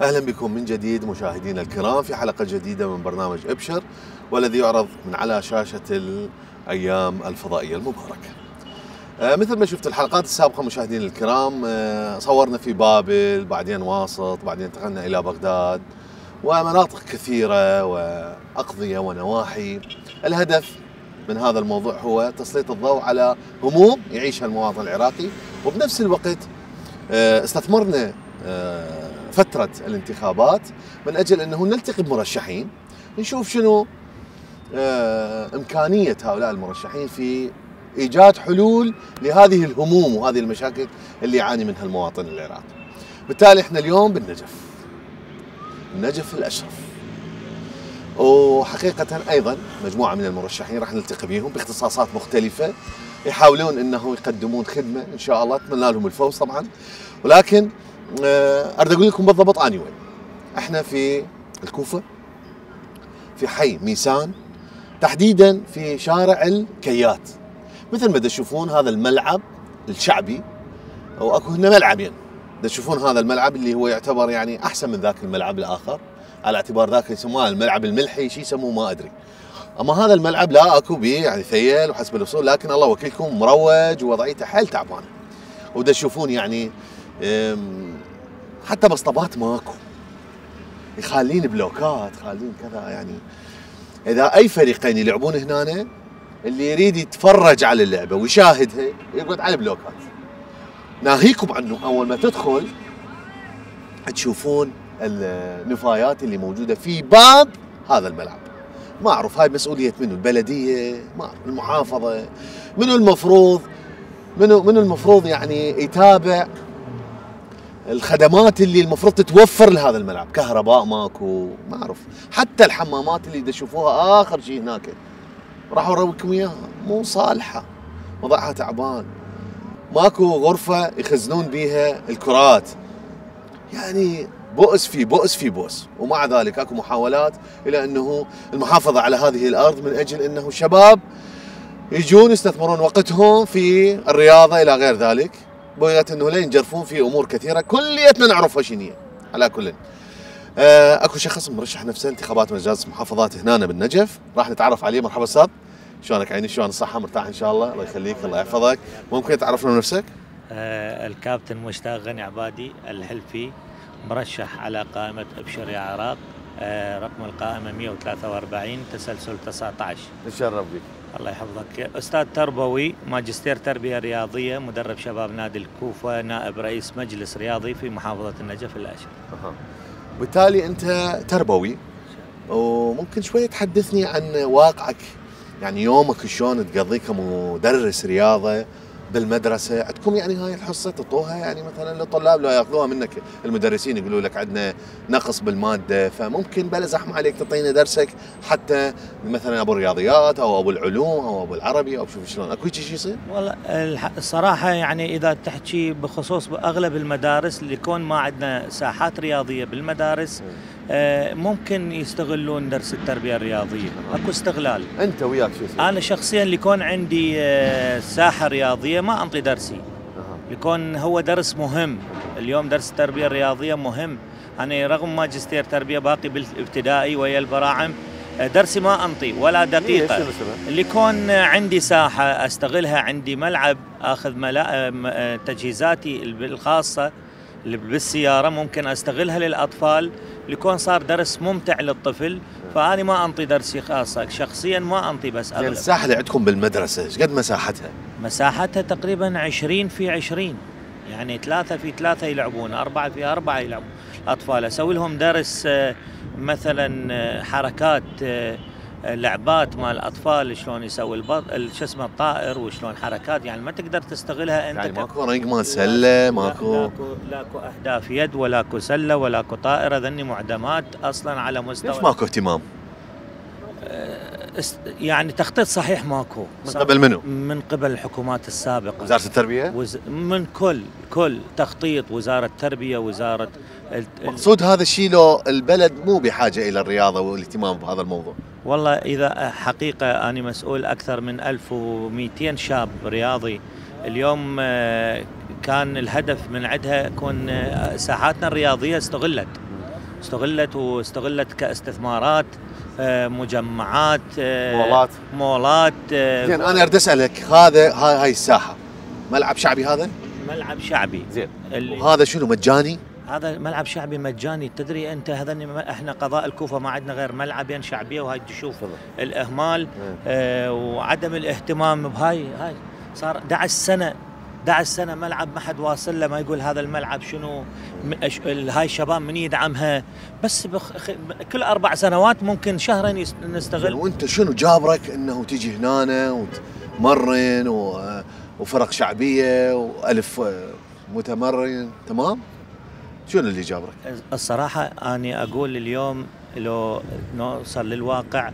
أهلا بكم من جديد مشاهدينا الكرام في حلقة جديدة من برنامج ابشر، والذي يعرض من على شاشة الأيام الفضائية المباركة. مثل ما شفت الحلقات السابقة مشاهدينا الكرام، صورنا في بابل، بعدين واسط، بعدين انتقلنا إلى بغداد ومناطق كثيرة وأقضية ونواحي. الهدف من هذا الموضوع هو تسليط الضوء على هموم يعيشها المواطن العراقي، وبنفس الوقت استثمرنا فترة الانتخابات من أجل أنه نلتقي بمرشحين، نشوف شنو إمكانية هؤلاء المرشحين في إيجاد حلول لهذه الهموم وهذه المشاكل اللي يعاني منها المواطن العراقي. بالتالي احنا اليوم بالنجف، النجف الأشرف، وحقيقة أيضا مجموعة من المرشحين راح نلتقي بهم باختصاصات مختلفة، يحاولون أنه يقدمون خدمة إن شاء الله، أتمنى لهم الفوز طبعا. ولكن أريد أقول لكم بالضبط أنا وين. احنا في الكوفة، في حي ميسان، تحديدا في شارع الكيات. مثل ما تشوفون هذا الملعب الشعبي، او اكو هنا ملعبين، تشوفون هذا الملعب اللي هو يعتبر يعني احسن من ذاك الملعب الاخر، على اعتبار ذاك يسموه الملعب الملحي، شي يسموه ما ادري. اما هذا الملعب لا اكو به يعني ثيل وحسب الوصول، لكن الله وكيلكم مروج ووضعيته حيل تعبانه. ودا تشوفون يعني حتى بسطبات ماكو، خالين بلوكات، خالين كذا. يعني اذا اي فريقين يلعبون هنا، اللي يريد يتفرج على اللعبه ويشاهدها يقعد على بلوكات. ناهيكم عنه اول ما تدخل تشوفون النفايات اللي موجوده في باب هذا الملعب. ما اعرف هاي مسؤوليه منو، البلديه، ما أعرف المحافظه، منو المفروض يعني يتابع الخدمات اللي المفروض تتوفر لهذا الملعب. كهرباء ماكو، ما اعرف، حتى الحمامات اللي تشوفوها اخر شيء هناك راح اوريكم اياها مو صالحه، وضعها تعبان، ماكو غرفه يخزنون بيها الكرات. يعني بؤس في بؤس في بؤس. ومع ذلك اكو محاولات الى انه المحافظه على هذه الارض من اجل انه الشباب يجون يستثمرون وقتهم في الرياضه الى غير ذلك، بغية انه لا ينجرفون في امور كثيره كليتنا نعرفها شنو. على كل اكو شخص مرشح نفسه انتخابات مجالس محافظات هنا بالنجف، راح نتعرف عليه. مرحبا استاذ، شلونك عيني؟ شلون الصحه؟ مرتاح ان شاء الله؟ الله يخليك، الله يحفظك. ممكن تعرفنا نفسك؟ الكابتن مشتاق غني عبادي الحلفي، مرشح على قائمه ابشر يا عراق، رقم القائمه 143 تسلسل 19. نتشرف بك. الله يحفظك. استاذ تربوي، ماجستير تربيه رياضيه، مدرب شباب نادي الكوفه، نائب رئيس مجلس رياضي في محافظه النجف الاشرف. بالتالي انت تربوي، وممكن شويه تحدثني عن واقعك، يعني يومك شلون تقضيه كمدرس رياضه بالمدرسه؟ عندكم يعني هاي الحصه تعطوها يعني مثلا للطلاب، لو ياخذوها منك المدرسين يقولوا لك عندنا نقص بالماده، فممكن بلا زحمه عليك تعطينا درسك حتى مثلا ابو الرياضيات او ابو العلوم او ابو العربي، او شوف شلون اكو شيء يصير؟ والله الصراحه يعني اذا تحكي بخصوص اغلب المدارس اللي يكون ما عندنا ساحات رياضيه بالمدارس، ممكن يستغلون درس التربيه الرياضيه. اكو استغلال. انت وياك شو يصير؟ انا شخصيا اللي يكون عندي ساحه رياضيه ما انطي درسي، يكون هو درس مهم. اليوم درس التربيه الرياضيه مهم. انا رغم ماجستير تربيه باقي بالابتدائي ويا البراعم، درسي ما انطي ولا دقيقه. اللي يكون عندي ساحه استغلها، عندي ملعب اخذ تجهيزاتي الخاصه اللي بالسياره ممكن استغلها للاطفال، يكون صار درس ممتع للطفل. فاني ما انطي درسي خاصه، شخصيا ما انطي. بس يعني الساحه اللي عندكم بالمدرسه ايش قد مساحتها؟ مساحتها تقريبا 20 في 20، يعني 3 في 3 يلعبون، 4 في 4 يلعبون الاطفال. اسوي لهم درس مثلا حركات، لعبات مال الاطفال، شلون يسوي شو اسمه الطائر، وشلون حركات، يعني ما تقدر تستغلها انت. يعني ماكو رقم سله، ماكو اهداف يد، ولاكو سله، ولاكو طائره، ذني معدمات اصلا على مستوى. ليش ماكو اهتمام؟ يعني تخطيط صحيح ماكو. من قبل منو؟ من قبل الحكومات السابقه، وزاره التربيه، من كل تخطيط، وزاره التربيه، وزاره مقصود هذا الشيء. لو البلد مو بحاجه الى الرياضه والاهتمام بهذا الموضوع. والله اذا حقيقه انا مسؤول اكثر من 1200 شاب رياضي اليوم، كان الهدف من عندها يكون ساحاتنا الرياضيه استغلت. واستغلت كاستثمارات، مجمعات، مولات. زين انا اريد اسالك، هاي الساحه ملعب شعبي؟ هذا ملعب شعبي. زين وهذا شنو مجاني؟ هذا ملعب شعبي مجاني. تدري انت احنا قضاء الكوفه ما عندنا غير ملعبين شعبيه، وهاي تشوف الاهمال وعدم الاهتمام بهاي. صار 11 سنه ملعب ما حد واصل له، ما يقول هذا الملعب شنو، هاي الشباب من يدعمها. بس كل 4 سنوات ممكن شهرين نستغل. وانت شنو جابرك انه تيجي هنا وتمرن وفرق شعبيه والف متمرن؟ تمام، شنو اللي جابرك؟ الصراحه اني اقول اليوم لو نوصل للواقع،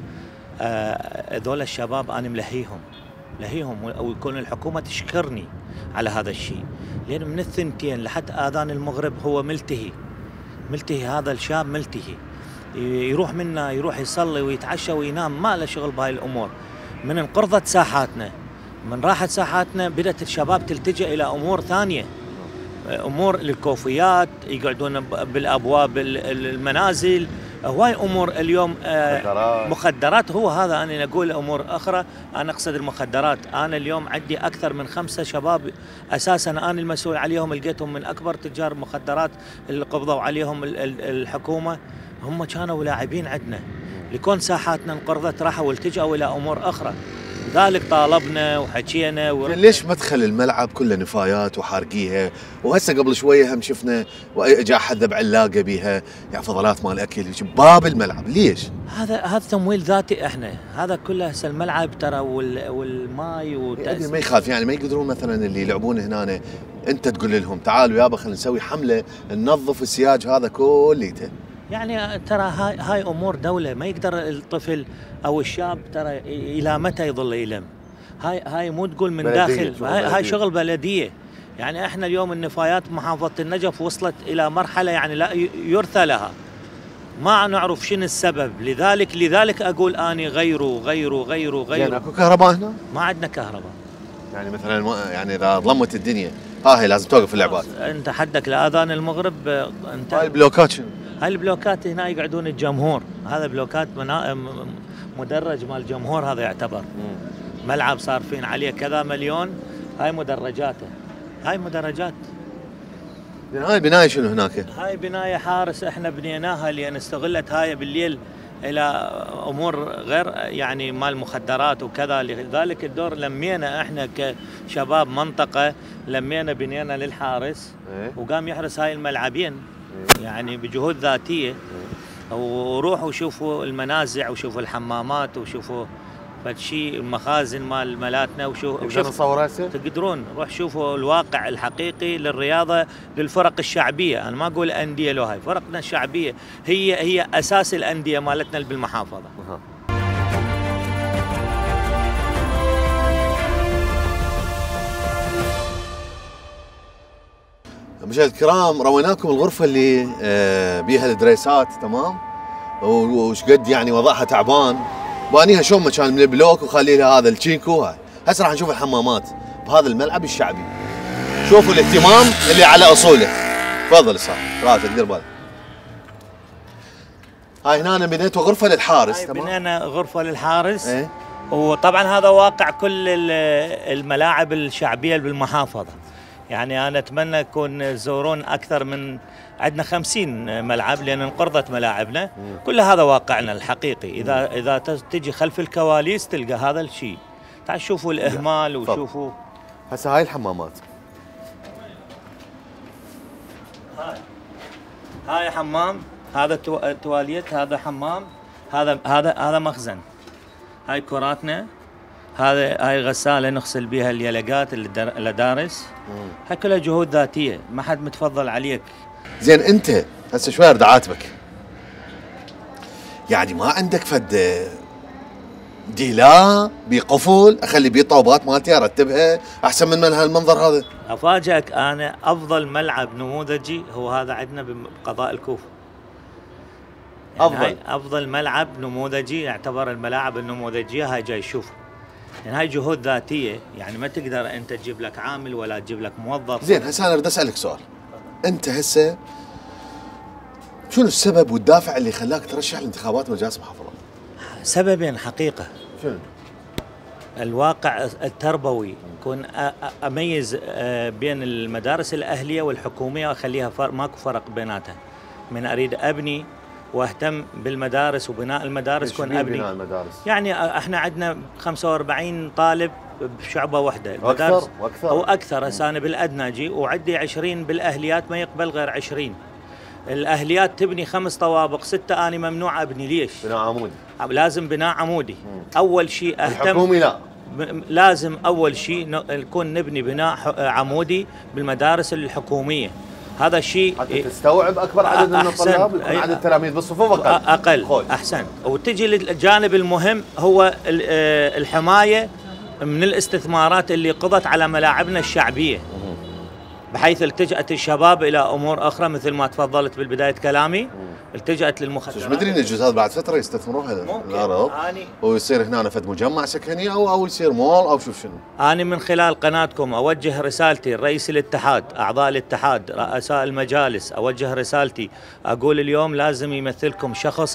هذول الشباب انا ملهيهم ويكون الحكومه تشكرني على هذا الشيء، لان من الثنتين لحد اذان المغرب هو ملتهي هذا الشاب ملتهي، يروح منا يروح يصلي ويتعشى وينام، ما له شغل بهاي الامور. من انقرضت ساحاتنا، من راحت ساحاتنا، بدأت الشباب تلتجئ الى امور ثانيه، امور للكوفيات، يقعدون بالابواب المنازل، هواي امور اليوم، مخدرات. هو هذا انا اقول امور اخرى، انا اقصد المخدرات. انا اليوم عندي اكثر من 5 شباب اساسا انا المسؤول عليهم، لقيتهم من اكبر تجار مخدرات اللي قبضوا عليهم الحكومه، هم كانوا لاعبين عندنا، لكون ساحاتنا انقرضت راحوا والتجأوا الى امور اخرى. لذلك طالبنا وحكينا ليش مدخل الملعب كله نفايات وحارقيها؟ وهسه قبل شويه هم شفنا جاء حد ذبح علاقه بها، يعني فضلات مال اكل باب الملعب. ليش؟ هذا تمويل ذاتي احنا، هذا كله هسه الملعب ترى والماي يعني ما يخالف، يعني ما يقدرون مثلا اللي يلعبون هنا انت تقول لهم تعالوا يابا خلينا نسوي حمله ننظف السياج هذا كليته؟ يعني ترى هاي امور دوله، ما يقدر الطفل او الشاب ترى الى متى يظل يلم. هاي مو تقول من داخل، هاي شغل بلديه. يعني احنا اليوم النفايات محافظه النجف وصلت الى مرحله يعني لا يرثى لها، ما نعرف شنو السبب. لذلك اقول اني غيروا. يعني اكو كهرباء هنا؟ ما عندنا كهرباء. يعني مثلا يعني اذا ظلمت الدنيا هي لازم توقف اللعبات. انت حدك لاذان المغرب. انت هاي البلوكات شنو؟ هاي البلوكات هنا يقعدون الجمهور، هذا بلوكات مدرج مال الجمهور، هذا يعتبر ملعب صارفين عليه كذا مليون. هاي مدرجاته، هاي مدرجات. هاي بناية شنو هناك؟ هاي بناية حارس احنا بنيناها لان استغلت هاي بالليل الى امور غير يعني مال مخدرات وكذا. لذلك الدور لمينا احنا كشباب منطقة، لمينا بنينا للحارس وقام يحرس هاي الملعبين يعني بجهود ذاتية. وروحوا شوفوا المنازع وشوفوا الحمامات وشوفوا فشي المخازن مال ملاتنا وشوفوا تقدرون روح شوفوا الواقع الحقيقي للرياضة للفرق الشعبية. أنا ما أقول أندية، لو هاي فرقنا الشعبية هي أساس الأندية مالتنا بالمحافظة. مشاهدينا الكرام، رويناكم الغرفة اللي بيها الدريسات، تمام؟ وش قد يعني وضعها تعبان، بانيها شلون مكان من البلوك وخلي لها هذا التشيكو. هاي هسه راح نشوف الحمامات بهذا الملعب الشعبي. شوفوا الاهتمام اللي على اصوله. تفضل صاحبي راسك دير بالك. هاي هنا بنيتوا غرفة للحارس، تمام؟ بنينا غرفة للحارس. وطبعا هذا واقع كل الملاعب الشعبية بالمحافظة. يعني أنا أتمنى يكون تزورون أكثر من عندنا 50 ملعب لأن انقرضت ملاعبنا. كل هذا واقعنا الحقيقي. إذا تجي خلف الكواليس تلقى هذا الشيء. تعال شوفوا الإهمال وشوفوا. هسه هاي الحمامات. هاي حمام، هذا تواليت، هذا حمام، هذا مخزن. هاي كراتنا، هاي غسالة نغسل بها اليلقات الدارس. هاي كلها جهود ذاتية، ما حد متفضل عليك. زين انت هسه شوي اريد اعاتبك، يعني ما عندك فد ديلا بقفل اخلي بيه طوبات مالتي ارتبها احسن من هالمنظر هذا؟ افاجئك انا افضل ملعب نموذجي هو هذا عندنا بقضاء الكوفة. يعني افضل ملعب نموذجي يعتبر الملاعب النموذجية. هاي جاي شوف، يعني هاي جهود ذاتية، يعني ما تقدر انت تجيب لك عامل ولا تجيب لك موظف. زين هسه انا اريد اسالك سؤال، انت هسه شنو السبب والدافع اللي خلاك ترشح لانتخابات مجالس محافظات؟ سببين حقيقة. شنو؟ الواقع التربوي، كون اميز بين المدارس الاهليه والحكوميه واخليها ماكو فرق بيناتها. من اريد ابني واهتم بالمدارس وبناء المدارس، كون ابني بناء المدارس. يعني احنا عندنا 45 طالب بشعبه واحده، اكثر او اكثر. هسه انا بالادنى اجي وعندي 20 بالاهليات، ما يقبل غير 20. الاهليات تبني 5 طوابق 6، انا ممنوع ابني. ليش؟ بناء عمودي. لازم بناء عمودي. اول شيء اهتم. الحكومي لا، لازم اول شيء نكون نبني بناء عمودي بالمدارس الحكوميه. هذا الشيء حتى تستوعب اكبر عدد من الطلاب، يكون عدد التلاميذ بالصفوف اقل. احسن. وتجي للجانب المهم هو الحمايه من الاستثمارات اللي قضت على ملاعبنا الشعبيه، بحيث التجأت الشباب الى امور اخرى مثل ما تفضلت بالبدايه كلامي. التجأت للمخدرات. مش مدري ان الجزء بعد فتره يستثمروها الارض ويصير هنا فد مجمع سكني او يصير مول او شوف شنو. انا من خلال قناتكم اوجه رسالتي لرئيس الاتحاد، اعضاء الاتحاد، رؤساء المجالس، اوجه رسالتي اقول اليوم لازم يمثلكم شخص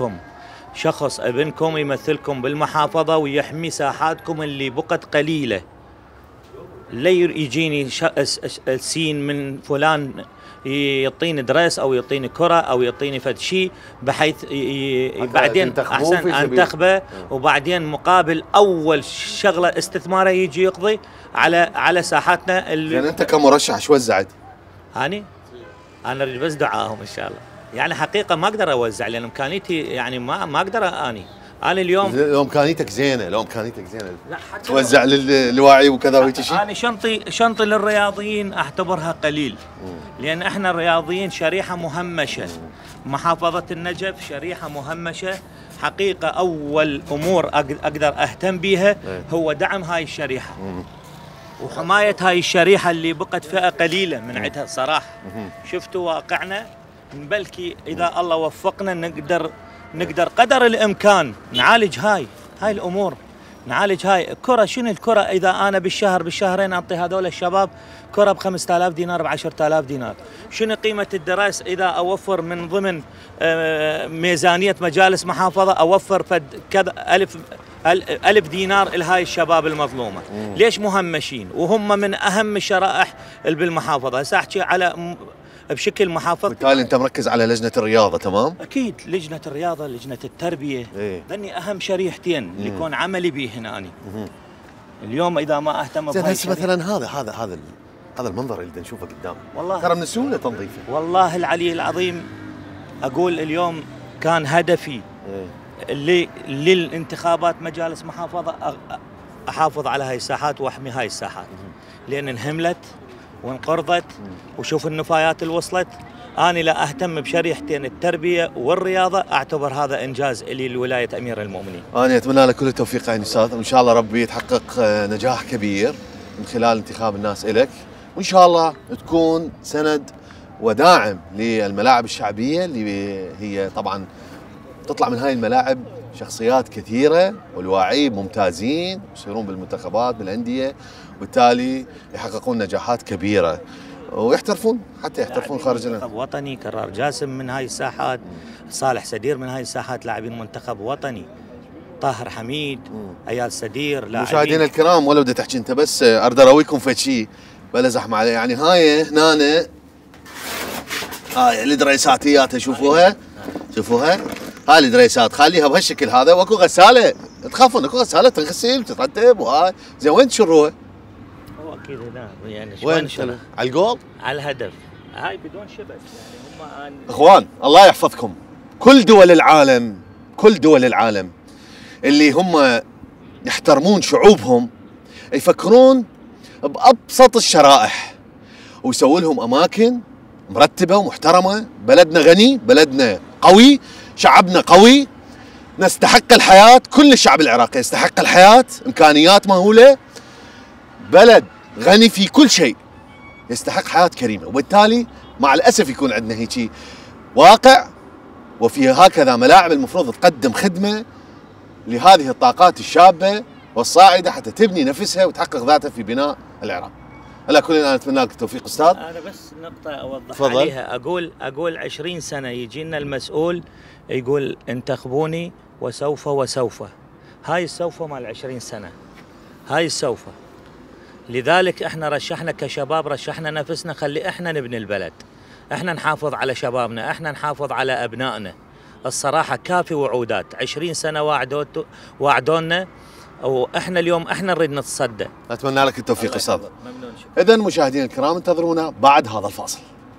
ابنكم يمثلكم بالمحافظه ويحمي ساحاتكم اللي بقت قليله. لا يجيني سين من فلان يعطيني دريس او يعطيني كره او يعطيني فد شيء بحيث بعدين احسن انتخبه، وبعدين مقابل اول شغله استثماره يجي يقضي على ساحاتنا. يعني انت كمرشح شو وزعت؟ انا اريد بس دعاهم ان شاء الله. يعني حقيقه ما اقدر اوزع لان امكانيتي، يعني ما اقدر. انا اليوم لو امكانيتك زينه لا توزع للواعي وكذا وهيك شيء. انا شنطي للرياضيين اعتبرها قليل، لان احنا الرياضيين شريحه مهمشه. محافظه النجف شريحه مهمشه حقيقه. اول امور اقدر اهتم بها هو دعم هاي الشريحه وحمايه هاي الشريحه اللي بقت فئه قليله من عندها صراحه. شفتوا واقعنا، بلكي اذا الله وفقنا نقدر قدر الامكان نعالج هاي الامور، نعالج هاي الكره. شنو الكره اذا انا بالشهرين اعطي هذول الشباب كره ب 5000 دينار ب 10000 دينار؟ شنو قيمه الدراسه اذا اوفر من ضمن ميزانيه مجالس محافظه اوفر فد كذا 1000 دينار لهاي الشباب المظلومه؟ ليش مهمشين وهم من اهم الشرائح بالمحافظه؟ هسه احكي على بشكل محافظ. بالتالي انت مركز على لجنه الرياضه. تمام، اكيد لجنه الرياضه، لجنه التربيه، ذني اهم شريحتين اللي يكون عملي به هنا. أنا اليوم اذا ما اهتم زين هسه مثلا هذا المنظر اللي نشوفه قدام، والله ترى من السهوله تنظيفه. والله العلي العظيم اقول اليوم كان هدفي للانتخابات مجالس محافظه احافظ على هاي الساحات واحمي هاي الساحات، لان انهملت وانقرضت وشوف النفايات اللي وصلت. أنا لا أهتم بشريحتين التربية والرياضة، أعتبر هذا إنجاز لي لولاية أمير المؤمنين. أنا أتمنى لك كل التوفيق يا أستاذ، وإن شاء الله ربي يتحقق نجاح كبير من خلال انتخاب الناس إلك، وإن شاء الله تكون سند وداعم للملاعب الشعبية اللي هي طبعا تطلع من هاي الملاعب شخصيات كثيرة والواعيين ممتازين يصيرون بالمنتخبات بالأندية، وبالتالي يحققون نجاحات كبيرة ويحترفون حتى يحترفون خارج منتخب وطني. كرار جاسم من هاي الساحات، صالح سدير من هاي الساحات لاعبين منتخب وطني، طاهر حميد، ايال سدير لاعبين. مشاهدينا الكرام، ولا بدي تحكي انت بس اريد ارويكم فد شيء بلا زحمه عليه. يعني هاي هنا هاي الدريساتيات شوفوها هاي الدريسات خليها بهالشكل هذا، واكو غساله تخافون اكو غساله تغسل ترتب وهاي. زين وين تشروها؟ هو اكيد هنا يعني وين على الجول؟ على الهدف. هاي بدون شبك يعني هم اخوان الله يحفظكم. كل دول العالم اللي هم يحترمون شعوبهم يفكرون بأبسط الشرائح ويسووا لهم أماكن مرتبة ومحترمة. بلدنا غني، بلدنا قوي، شعبنا قوي، نستحق الحياة. كل الشعب العراقي يستحق الحياة، إمكانيات مهولة، بلد غني في كل شيء، يستحق حياة كريمة. وبالتالي مع الأسف يكون عندنا هيك واقع، وفي هكذا ملاعب المفروض تقدم خدمة لهذه الطاقات الشابة والصاعدة حتى تبني نفسها وتحقق ذاتها في بناء العراق. على كل انا اتمنى لك التوفيق استاذ. انا بس نقطه اوضح فضل. عليها، اقول 20 سنه يجينا المسؤول يقول انتخبوني وسوف، هاي السوف مال 20 سنه، هاي السوف. لذلك احنا رشحنا كشباب، رشحنا نفسنا، خلي احنا نبني البلد، احنا نحافظ على شبابنا، احنا نحافظ على ابنائنا. الصراحه كافي وعودات، 20 سنه وعدونا، واحنا اليوم احنا نريد نتصدى. اتمنى لك التوفيق استاذ. ممنون. اذا مشاهدينا الكرام انتظرونا بعد هذا الفاصل.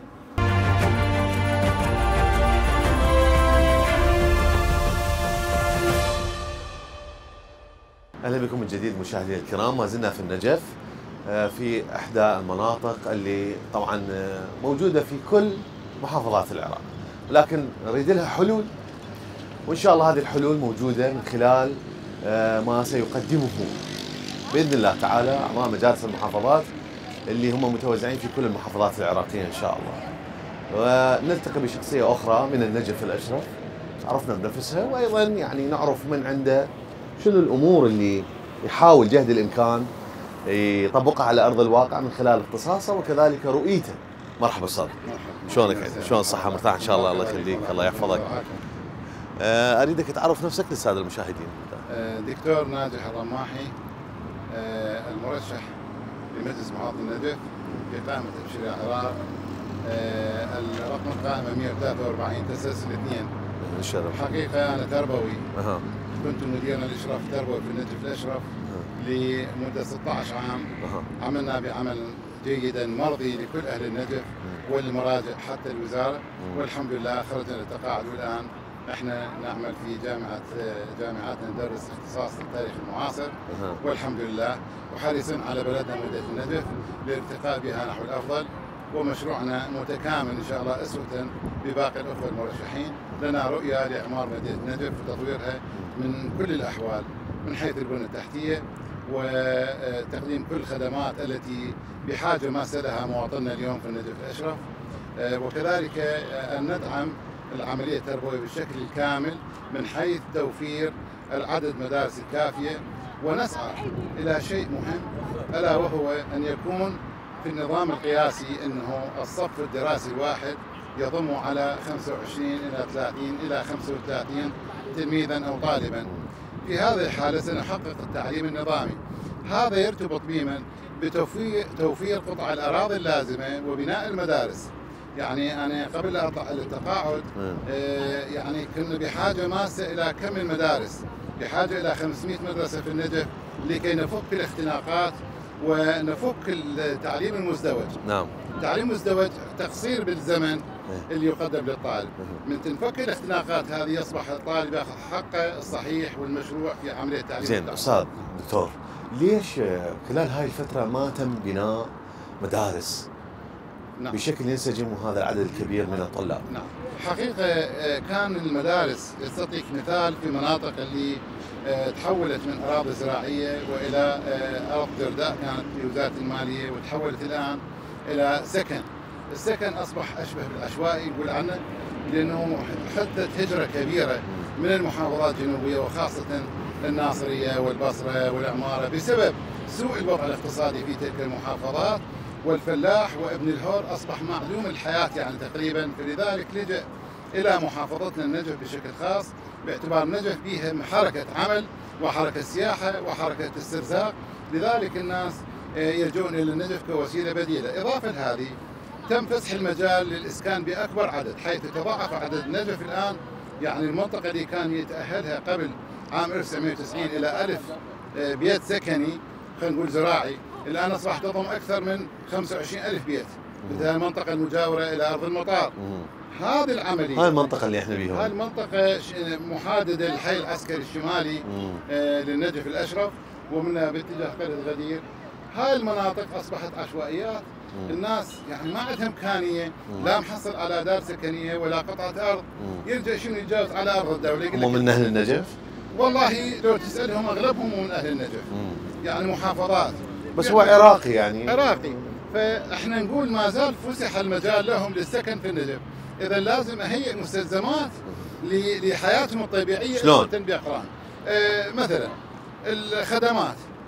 اهلا بكم من جديد مشاهدينا الكرام. ما زلنا في النجف، في احدى المناطق اللي طبعا موجوده في كل محافظات العراق، لكن نريد لها حلول، وان شاء الله هذه الحلول موجوده من خلال ما سيقدمه باذن الله تعالى اعضاء مجالس المحافظات اللي هم متوزعين في كل المحافظات العراقيه ان شاء الله. ونلتقي بشخصيه اخرى من النجف الاشرف، عرفنا بنفسها، وايضا يعني نعرف من عنده شنو الامور اللي يحاول جهد الامكان يطبقها على ارض الواقع من خلال اختصاصه وكذلك رؤيته. مرحبا استاذ. شلونك؟ شلون الصحه؟ مرتاح ان شاء الله؟ الله يخليك، الله يحفظك. اريدك تعرف نفسك للساده المشاهدين. دكتور ناجح الرماحي، المرشح لمجلس محافظة النجف في قائمة تبشير العراق، الرقم القائمة 143 تأسس الاثنين. الشرف. حقيقة أنا تربوي، كنت مديرا الإشراف التربوي في النجف الأشرف لمدة 16 عام. عملنا بعمل جيدا مرضي لكل أهل النجف والمراجع حتى الوزارة، والحمد لله خرجنا للتقاعد، والآن احنا نعمل في جامعاتنا ندرس اختصاص التاريخ المعاصر، والحمد لله، وحريصين على بلدنا مدينة النجف للارتقاء بها نحو الافضل. ومشروعنا متكامل ان شاء الله اسوة بباقي الاخوه المرشحين. لنا رؤيه لاعمار مدينه النجف وتطويرها من كل الاحوال، من حيث البنيه التحتيه وتقديم كل الخدمات التي بحاجه ماسه لها مواطننا اليوم في النجف الاشرف، وكذلك ان ندعم العملية التربوية بالشكل الكامل من حيث توفير العدد مدارس الكافية، ونسعى إلى شيء مهم ألا وهو أن يكون في النظام القياسي أنه الصف الدراسي الواحد يضم على 25 إلى 30 إلى 35 تلميذا أو طالبا. في هذه الحالة سنحقق التعليم النظامي. هذا يرتبط بمن؟ بتوفير قطع الأراضي اللازمة وبناء المدارس. يعني أنا قبل التقاعد يعني كنا بحاجة ماسة إلى كم المدارس، بحاجة إلى 500 مدرسة في النجف لكي نفك الاختناقات ونفك التعليم المزدوج. نعم. التعليم المزدوج تقصير بالزمن اللي يقدم للطالب. من تنفك الاختناقات هذه يصبح الطالب ياخذ حقه الصحيح والمشروع في عملية التعليم. زين أستاذ دكتور، ليش خلال هاي الفترة ما تم بناء مدارس نعم. بشكل ينسجم هذا العدد الكبير من الطلاب؟ نعم، حقيقة كان المدارس يستطيع مثال في مناطق اللي تحولت من أراضي زراعية وإلى أرض جرداء كانت في وزارة المالية، وتحولت الآن إلى سكن. السكن أصبح أشبه بالعشوائي نقول عنه، لأنه حدثت هجرة كبيرة من المحافظات الجنوبية وخاصة الناصرية والبصرة والعمارة بسبب سوء الوضع الاقتصادي في تلك المحافظات، والفلاح وابن الهور أصبح معدوم الحياة يعني تقريبا. فلذلك لجأ إلى محافظتنا النجف بشكل خاص، باعتبار النجف بها حركة عمل وحركة سياحة وحركة استرزاق، لذلك الناس يلجؤون إلى النجف كوسيلة بديلة. إضافة لهذه تم فتح المجال للإسكان بأكبر عدد، حيث تضاعف عدد النجف الآن. يعني المنطقة اللي كان يتأهلها قبل عام 1990 إلى 1000 بيت سكني خلينا نقول زراعي، الآن أصبح تضم أكثر من 25,000 بيت في المنطقة المجاورة إلى أرض المطار. هذه العملية، هاي المنطقة اللي احنا بيها، هاي المنطقة محاددة للحي العسكري الشمالي للنجف الأشرف، ومنها باتجاه قرية غدير. هاي المناطق أصبحت عشوائيات. الناس يعني ما عندها إمكانية، لا محصل على دار سكنية ولا قطعة أرض، يرجع شنو يتجاوز على أرض الدولة. هم من أهل النجف؟ والله لو تسألهم أغلبهم من أهل النجف، يعني محافظات، بس هو عراقي يعني عراقي. فاحنا نقول ما زال فسح المجال لهم للسكن في النجف. اذا لازم اهيئ مستلزمات لحياتهم الطبيعيه. شلون؟ بأقران. مثلا الخدمات،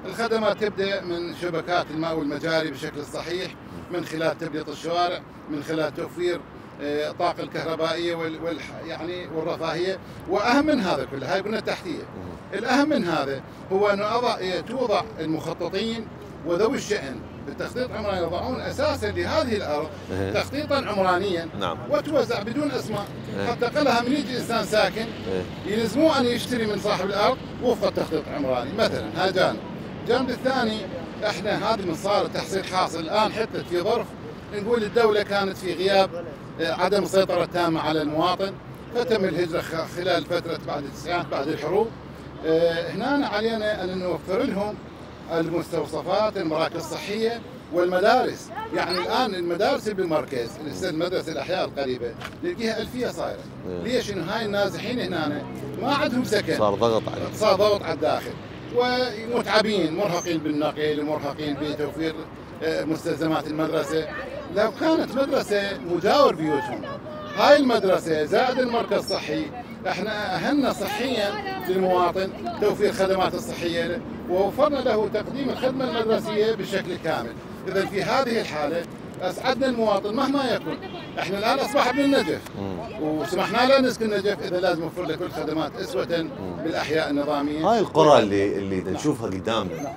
الخدمات تبدأ من شبكات الماء والمجاري بشكل صحيح، من خلال تبليط الشوارع، من خلال توفير الطاقة الكهربائية يعني والرفاهية. وأهم من هذا كله هاي البنية التحتية، الأهم من هذا هو أن توضع المخططين وذوي الشأن بالتخطيط العمراني يضعون أساسا لهذه الأرض تخطيطا عمرانيا، نعم. وتوزع بدون أسماء، حتى قلها من يجي إنسان ساكن يلزموه أن يشتري من صاحب الأرض وفق التخطيط العمراني مثلا. هذا جانب. الجانب الثاني احنا هذه من صار تحصيل حاصل الآن حتى في ظرف نقول الدولة كانت في غياب عدم السيطرة التامة على المواطن، فتم الهجرة خلال فترة بعد التسعينات بعد الحروب. هنا علينا أن نوفر لهم المستوصفات، المراكز الصحية والمدارس. يعني الآن المدارس بالمركز، المدرسة الأحياء القريبة نلقيها ألفية صايرة. ليش؟ إنه هاي النازحين هنا ما عندهم سكن، صار ضغط عليهم، صار ضغط على الداخل، ومتعبين مرهقين بالنقل ومرهقين بتوفير مستلزمات المدرسة. لو كانت مدرسة مجاور بيوتهم، هاي المدرسة زائد المركز الصحي، احنا أهلنا صحيا للمواطن توفير خدمات الصحية له، ووفرنا له تقديم الخدمة المدرسية بشكل كامل. إذا في هذه الحالة أسعدنا المواطن مهما يكون. احنا الآن أصبح ابن النجف وسمحنا له نسكن النجف، إذا لازم نوفر له كل خدمات أسوة بالأحياء النظامية. هاي القرى اللي نشوفها قدامنا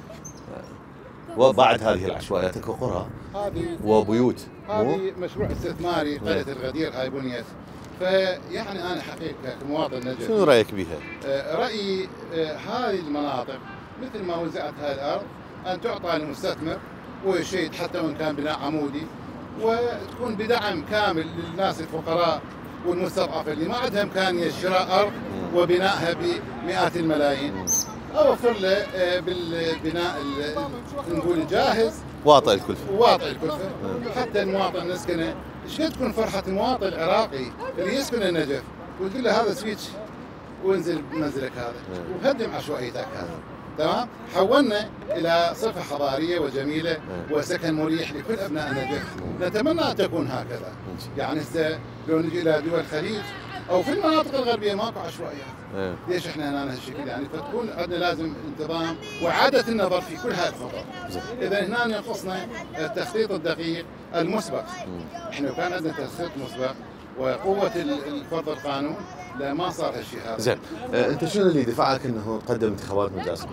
وبعد هذه العشوائيات اكو قرى وبيوت. هذه مشروع استثماري قرية الغدير هاي بنيت. فيعني أنا حقيقة كمواطن نجف شنو رأيك بها؟ رأيي هذه المناطق مثل ما وزعت هاي الأرض أن تعطى للمستثمر ويشيد حتى وإن كان بناء عمودي، وتكون بدعم كامل للناس الفقراء والمستضعفة اللي ما عندها إمكانية شراء أرض وبنائها بمئات الملايين. أوفر له بالبناء نقول الجاهز واطئ الكلفة، واطئ الكلفة حتى المواطن نسكنه. ايش قد تكون فرحة المواطن العراقي اللي يسكن النجف وتقول له هذا سويتش وانزل بمنزلك هذا وهدم عشوائيتك هذا. تمام؟ حولنا إلى صفة حضارية وجميلة وسكن مريح لكل أبناء النجف. نتمنى أن تكون هكذا. يعني لو نجي إلى دول الخليج أو في المناطق الغربية ماكو عشوائيات. ليش احنا هنا هالشكل؟ يعني فتكون عندنا لازم انتظام وإعادة النظر في كل هاي الخطط. إذا هنا ينقصنا التخطيط الدقيق المسبق. احنا لو كان عندنا تخطيط مسبق وقوة الفرض القانون لا ما صار هالشيء هذا. زين، انت شنو اللي دفعك انه قدم انتخابات مجازفة؟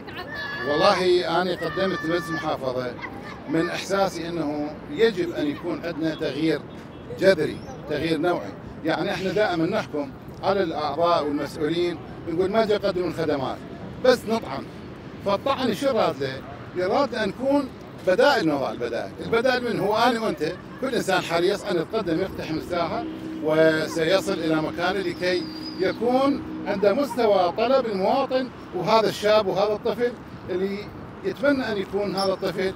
والله انا قدمت مجلس محافظة من احساسي انه يجب ان يكون عندنا تغيير جذري، تغيير نوعي. يعني احنا دائما نحكم على الاعضاء والمسؤولين نقول ما جاء يقدمون خدمات بس نطعن. فالطعن شو راد له؟ يراد ان نكون بدائل، نوع البدائل من هو انا وانت، كل انسان حريص ان يتقدم يقتحم الساحه وسيصل الى مكانه لكي يكون عنده مستوى طلب المواطن وهذا الشاب وهذا الطفل اللي يتمنى ان يكون هذا الطفل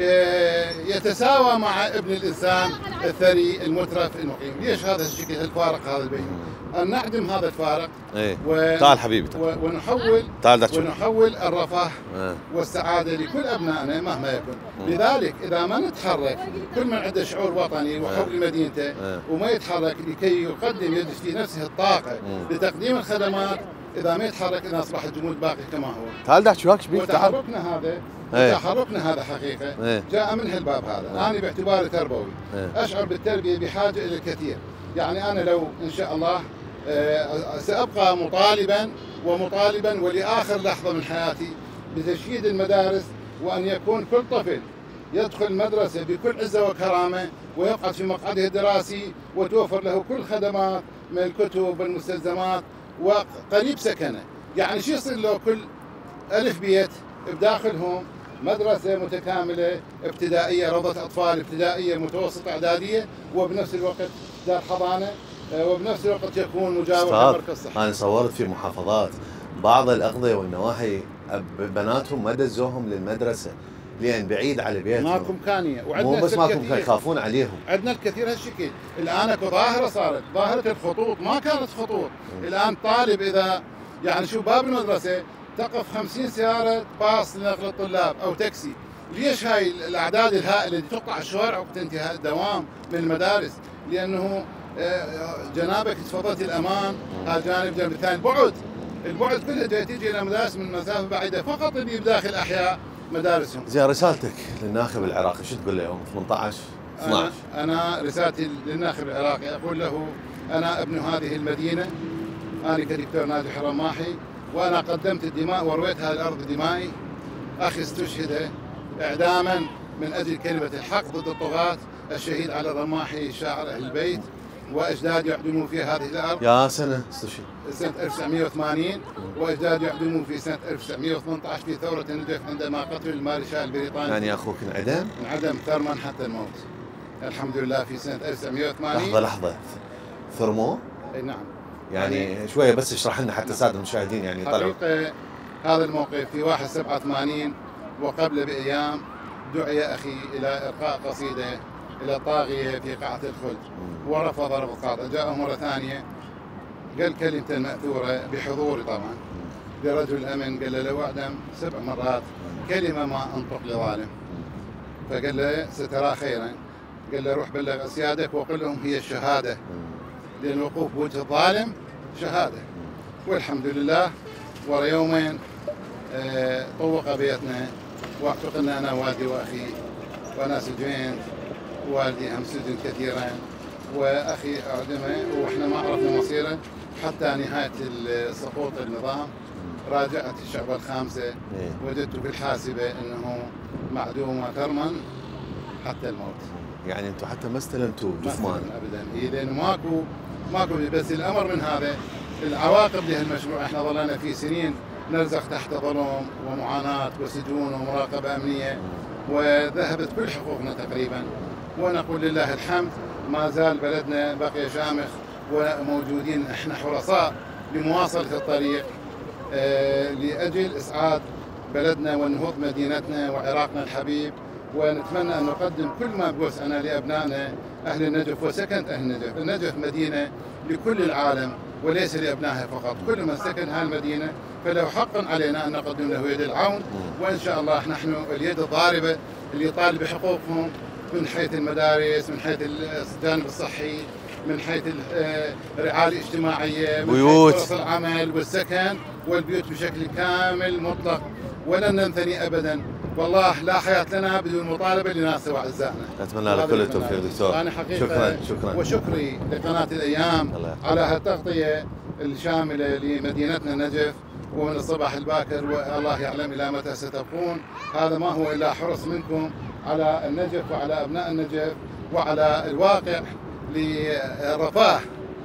يتساوى مع ابن الانسان الثري المترف المقيم. ليش هذا الشكل الفارق هذا البين؟ ان نعدم هذا الفارق. تعال حبيبي ونحول الرفاه والسعاده لكل ابنائنا مهما يكن. لذلك اذا ما نتحرك كل من عنده شعور وطني وحب لمدينته وما يتحرك لكي يقدم يجد في نفسه الطاقه لتقديم الخدمات، اذا ما يتحرك اذا اصبح الجمود باقي كما هو. تعال دحكي وياك بيك. تحركنا هذا حقيقه جاء من الباب هذا. انا باعتباري تربوي اشعر بالتربيه بحاجه الى الكثير. يعني انا لو ان شاء الله سابقى مطالبا ولاخر لحظه من حياتي بتشييد المدارس، وان يكون كل طفل يدخل المدرسه بكل عزه وكرامه ويقعد في مقعده الدراسي وتوفر له كل خدمات من الكتب والمستلزمات وقريب سكنه. يعني شو يصير له كل 1000 بيت بداخلهم مدرسة متكاملة ابتدائية، روضة أطفال ابتدائية متوسطة إعدادية، وبنفس الوقت دار حضانة، وبنفس الوقت يكون مجاور لمركز صحي. أنا صورت في محافظات بعض الأقضية والنواحي بناتهم ما دزوهم للمدرسة لأن بعيد على بيتهم. ماكو إمكانية، مو بس ماكو إمكانية، يخافون عليهم. عندنا الكثير هالشكل. الآن اكو ظاهرة صارت، ظاهرة الخطوط، ما كانت خطوط. الآن طالب إذا يعني شو باب المدرسة تقف 50 سيارة باص لنقل الطلاب أو تاكسي. ليش هاي الأعداد الهائلة اللي تقطع الشوارع وقت انتهاء الدوام من المدارس؟ لأنه جنابك تفضلت الأمان، هذا جانب الثاني البعد كله تيجي الى مدارس من مسافه بعيده، فقط اللي بداخل احياء مدارسهم. زين، رسالتك للناخب العراقي شو تقول له يوم 18 12؟ انا رسالتي للناخب العراقي اقول له انا ابن هذه المدينه، انا كدكتور ناجح الرماحي، وانا قدمت الدماء ورويت هذه الارض بدمائي. اخي استشهد اعداما من اجل كلمه الحق ضد الطغاة، الشهيد علي الرماحي شاعر اهل البيت، واجداد يعدمون في هذه الارض. يا سنه استشهد؟ سنه 1980، واجداد يعدمون في سنه 1918 في ثوره النجف عندما قتل المارشال البريطاني. يعني اخوك انعدم؟ انعدم ثرما حتى الموت. الحمد لله في سنه 1980. لحظه ثرمو؟ اي نعم. يعني شويه بس اشرح لنا حتى الساده المشاهدين يعني طلعوا. حقيقه هذا الموقف في 1/87، وقبل بايام دعي اخي الى القاء قصيده الى طاغيه في قاعه الخلد، ورفض رفض قاطع. جاءه مره ثانيه قال كلمه ماثوره بحضوري طبعا لرجل الامن، قال له لو اعدم 7 مرات كلمه ما انطق لظالم. فقال له سترى خيرا. قال له روح بلغ اسيادك وقل لهم هي الشهاده، لان الوقوف بوجه الظالم شهاده. والحمد لله ورا يومين طوق بيتنا واعتقلنا انا والدي واخي، وانا سجنت، والدي هم سجن كثيرا، واخي اعدم، واحنا ما عرفنا مصيره حتى نهايه سقوط النظام. راجعت الشعبة الخامسة، وجدت في الحاسبة انه معدومة ثرما حتى الموت. يعني انتم حتى ما استلمتوا جثمان؟ ابدا، لانه ماكو بس الامر من هذا العواقب لهالمشروع. احنا ظلنا في سنين نرزق تحت ظلم ومعاناة وسجون ومراقبة امنية، وذهبت كل حقوقنا تقريبا، ونقول لله الحمد ما زال بلدنا بقي شامخ وموجودين احنا حرصاء لمواصلة الطريق لأجل إسعاد بلدنا ونهوض مدينتنا وعراقنا الحبيب. ونتمنى أن نقدم كل ما بوسعنا لأبنائنا أهل النجف وسكنة أهل النجف. النجف مدينة لكل العالم وليس لأبنائها فقط، كل من سكن هذه المدينة فله حق علينا أن نقدم له يد العون، وإن شاء الله نحن اليد الضاربة اللي يطالب بحقوقهم من حيث المدارس، من حيث الجانب الصحي، من حيث الرعاية الاجتماعية، من حيث فرص العمل والسكن والبيوت بشكل كامل مطلق، ولن ننثني أبدا. والله لا حياة لنا بدون مطالبة لناس أعزائنا. أتمنى لك كل التوفيق دكتور. أنا حقيقة شكرا وشكري لقناة الأيام على هالتغطية الشاملة لمدينتنا النجف، ومن الصباح الباكر والله يعلم إلى متى ستبقون. هذا ما هو إلا حرص منكم على النجف وعلى أبناء النجف وعلى الواقع للرفاه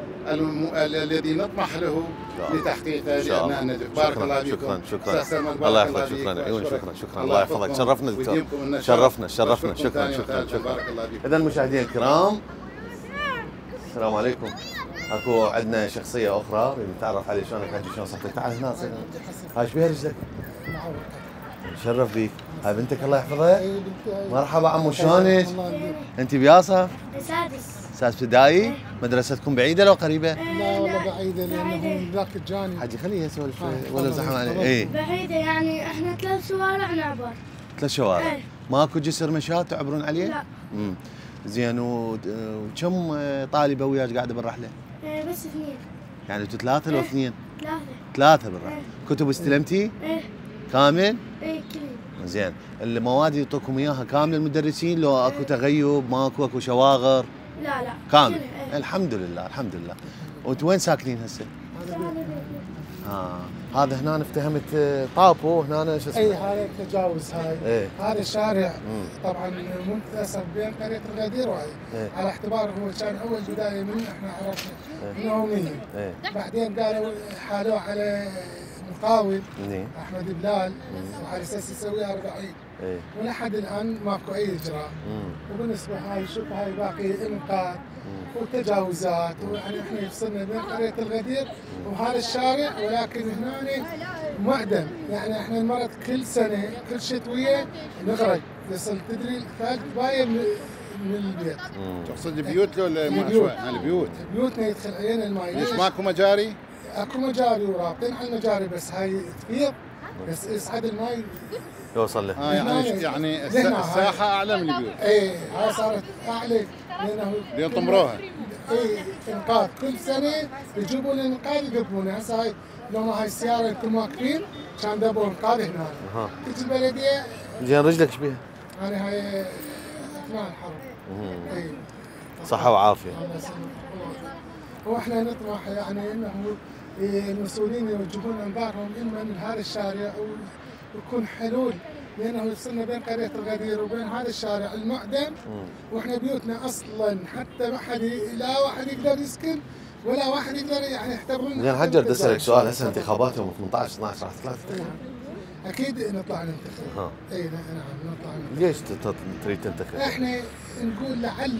الذي نطمح له لتحقيقه لأبناء النجف. بارك الله فيكم. شكرا. الله يحفظك. شكرا عيون. شكرا. الله يحفظك. شرفنا دكتور. شرفنا. شكرا. إذا المشاهدين الكرام، السلام عليكم. اكو عندنا شخصية أخرى نتعرف عليه. شلونك حاجي؟ شلون صحتك؟ تعال هنا. هاي شبيها رجلك؟ نشرف بيك. هاي بنتك الله يحفظها؟ مرحبا عمو، شلونك؟ انت بياصة؟ سادس ابتدائي. مدرستكم بعيدة لو قريبة؟ لا والله بعيدة، لأنه من ذاك الجانب. حاجي خليها يسولف ولا زحمة عليه. اي بعيدة، يعني احنا 3 شوارع نعبر. 3 شوارع؟ ماكو جسر مشاة تعبرون عليه؟ لا. زين، وكم طالبة وياك قاعدة بالرحلة؟ بس 2. يعني انتوا 3 لو 2؟ 3. 3 بالرحلة. كتب استلمتي؟ ايه كامل؟ ايه كلي. زين، المواد يعطوكم اياها كامله المدرسين لو اكو تغيب؟ ماكو اكو شواغر؟ لا كامل. الحمد لله الحمد لله. وانتوا وين ساكنين هسه؟ هذا هنا افتهمت طابو هنا شو اسمه؟ اي هذا التجاوز هاي. ايه. هذا الشارع طبعا ممتسب بين قريه الغدير وهي. على اعتبار هو كان اول بدايه من احنا عرفنا انه مين. بعدين قالوا حالوه على مقاول احمد بلال وعلى اساس يسويها 40. ولحد الان ماكو اي اجراء. وبالنسبه هاي شوف هاي باقي انقاذ وتجاوزات، ويعني احنا يفصلنا بين قريه الغدير وهذا الشارع، ولكن هنا معدم. يعني احنا المرض كل سنه كل شتويه نغرق، يصل تدري ثالث بايه من البيت. تقصد البيوت لو الاشواء؟ البيوت بيوتنا يدخل علينا الماء. ليش ماكو مجاري؟ اكو مجاري ورابطين على المجاري، بس هاي تفيض بس يصعد الماء يوصل له. يعني الساحه اعلى من البيوت. اي هاي صارت اعلى لانه طمروها. اي انقاذ كل سنه يجيبون الانقاذ يقدمونه. هسه هاي لو ما هاي السياره انتم واقفين كان دبوا انقاذ هنا. تجي البلديه. زين رجلك ايش بيها؟ انا هاي اثناء الحرب. اي صحه وعافيه. واحنا نطمح يعني انه المسؤولين يوجهون انظارهم اما من هذا الشارع ويكون حلول، لانه يفصلنا بين قريه الغدير وبين هذا الشارع المعدن، واحنا بيوتنا اصلا حتى ما حد لا واحد يقدر يسكن ولا واحد يقدر يعني يعتبرون. زين حجر بدي اسالك سؤال، هسه انتخابات يوم 18 12 راح تطلع تنتخب؟ اكيد نطلع ننتخب. اي نعم نطلع ننتخب. ليش تريد تنتخب؟ احنا نقول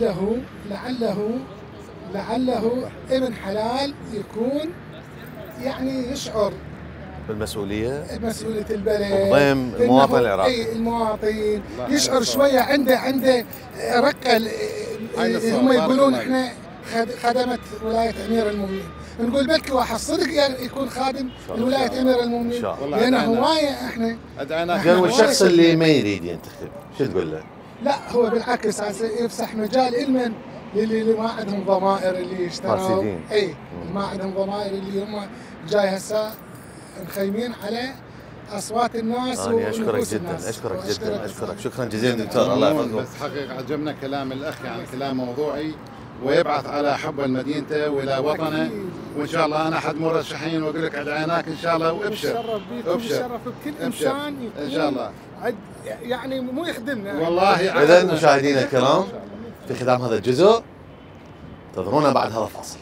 لعله ابن حلال يكون يعني يشعر بالمسؤوليه، مسؤوليه البلد وضيم المواطن العراقي. اي المواطن يشعر شويه عنده رقه. هم يقولون احنا خدمت ولايه امير المؤمنين، نقول بلكي واحد صدق يعني يكون خادم لولايه امير المؤمنين، لانه هوايه احنا زين. والشخص اللي ما يريد ينتخب شو تقول له؟ لا هو بالعكس يفسح مجال علما اللي ما عندهم ضمائر اللي يشتغلوا. اي ما عندهم ضمائر اللي هم جاي هسه مخيمين على اصوات الناس. انا اشكرك جدا، اشكرك شكرا جزيلا دكتور، الله يحفظكم. بس حقيقه عجبنا كلام الاخ، يعني كلام موضوعي ويبعث على حب لمدينته والى وطنه، وان شاء الله انا احد مرشحين واقول لك عدعيناك ان شاء الله، وابشر ابشر بكل انسان يكون ان شاء الله يعني مو يخدمنا والله. اذا مشاهدينا الكرام في ختام هذا الجزء انتظرونا بعد هذا الفاصل.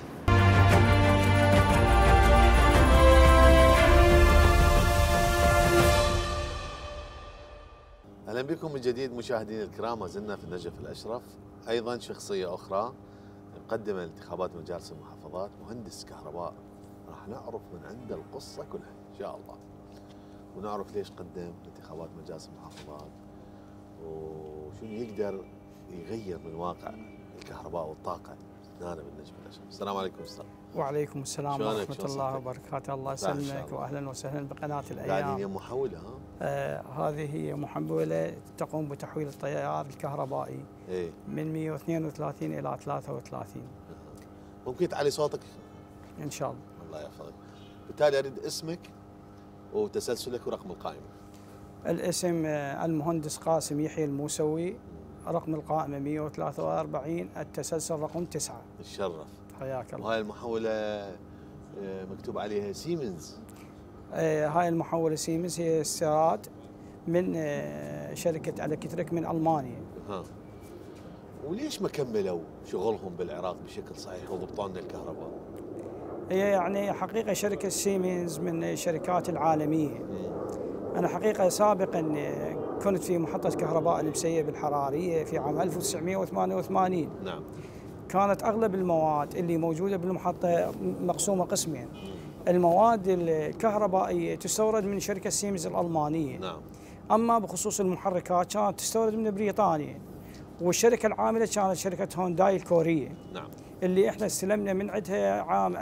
اهلا بكم من جديد مشاهدينا الكرام، ما زلنا في النجف الاشرف، ايضا شخصيه اخرى مقدمه لانتخابات مجالس المحافظات، مهندس كهرباء، راح نعرف من عنده القصه كلها ان شاء الله، ونعرف ليش قدم انتخابات مجالس المحافظات وشنو يقدر يغير من واقع الكهرباء والطاقه هنا بالنجف الاشرف. السلام عليكم استاذ. وعليكم السلام ورحمه الله وبركاته. الله يسلمك واهلا وسهلا بقناه الايام. هي محوله هذه هي محولة تقوم بتحويل التيار الكهربائي من 132 إلى 33. ممكن تعلي صوتك؟ إن شاء الله. الله يحفظك. بالتالي أريد اسمك وتسلسلك ورقم القائمة. الاسم المهندس قاسم يحيى الموسوي، رقم القائمة 143، التسلسل رقم 9. تشرف. حياك الله. وهاي المحولة مكتوب عليها سيمنز. هاي المحولة سيمنز هي استيراد من شركة الكتريك من ألمانيا. وليش ما كملوا شغلهم بالعراق بشكل صحيح وضبطوا لنا الكهرباء؟ هي يعني حقيقة شركة سيمنز من الشركات العالمية. أنا حقيقة سابقا كنت في محطة كهرباء المسيب الحرارية في عام 1988. نعم. كانت أغلب المواد اللي موجودة بالمحطة مقسومة قسمين. المواد الكهربائية تستورد من شركة سيمنز الألمانية. نعم. أما بخصوص المحركات كانت تستورد من بريطانيا. والشركة العاملة كانت شركة هونداي الكورية. نعم. اللي احنا استلمنا من عندها عام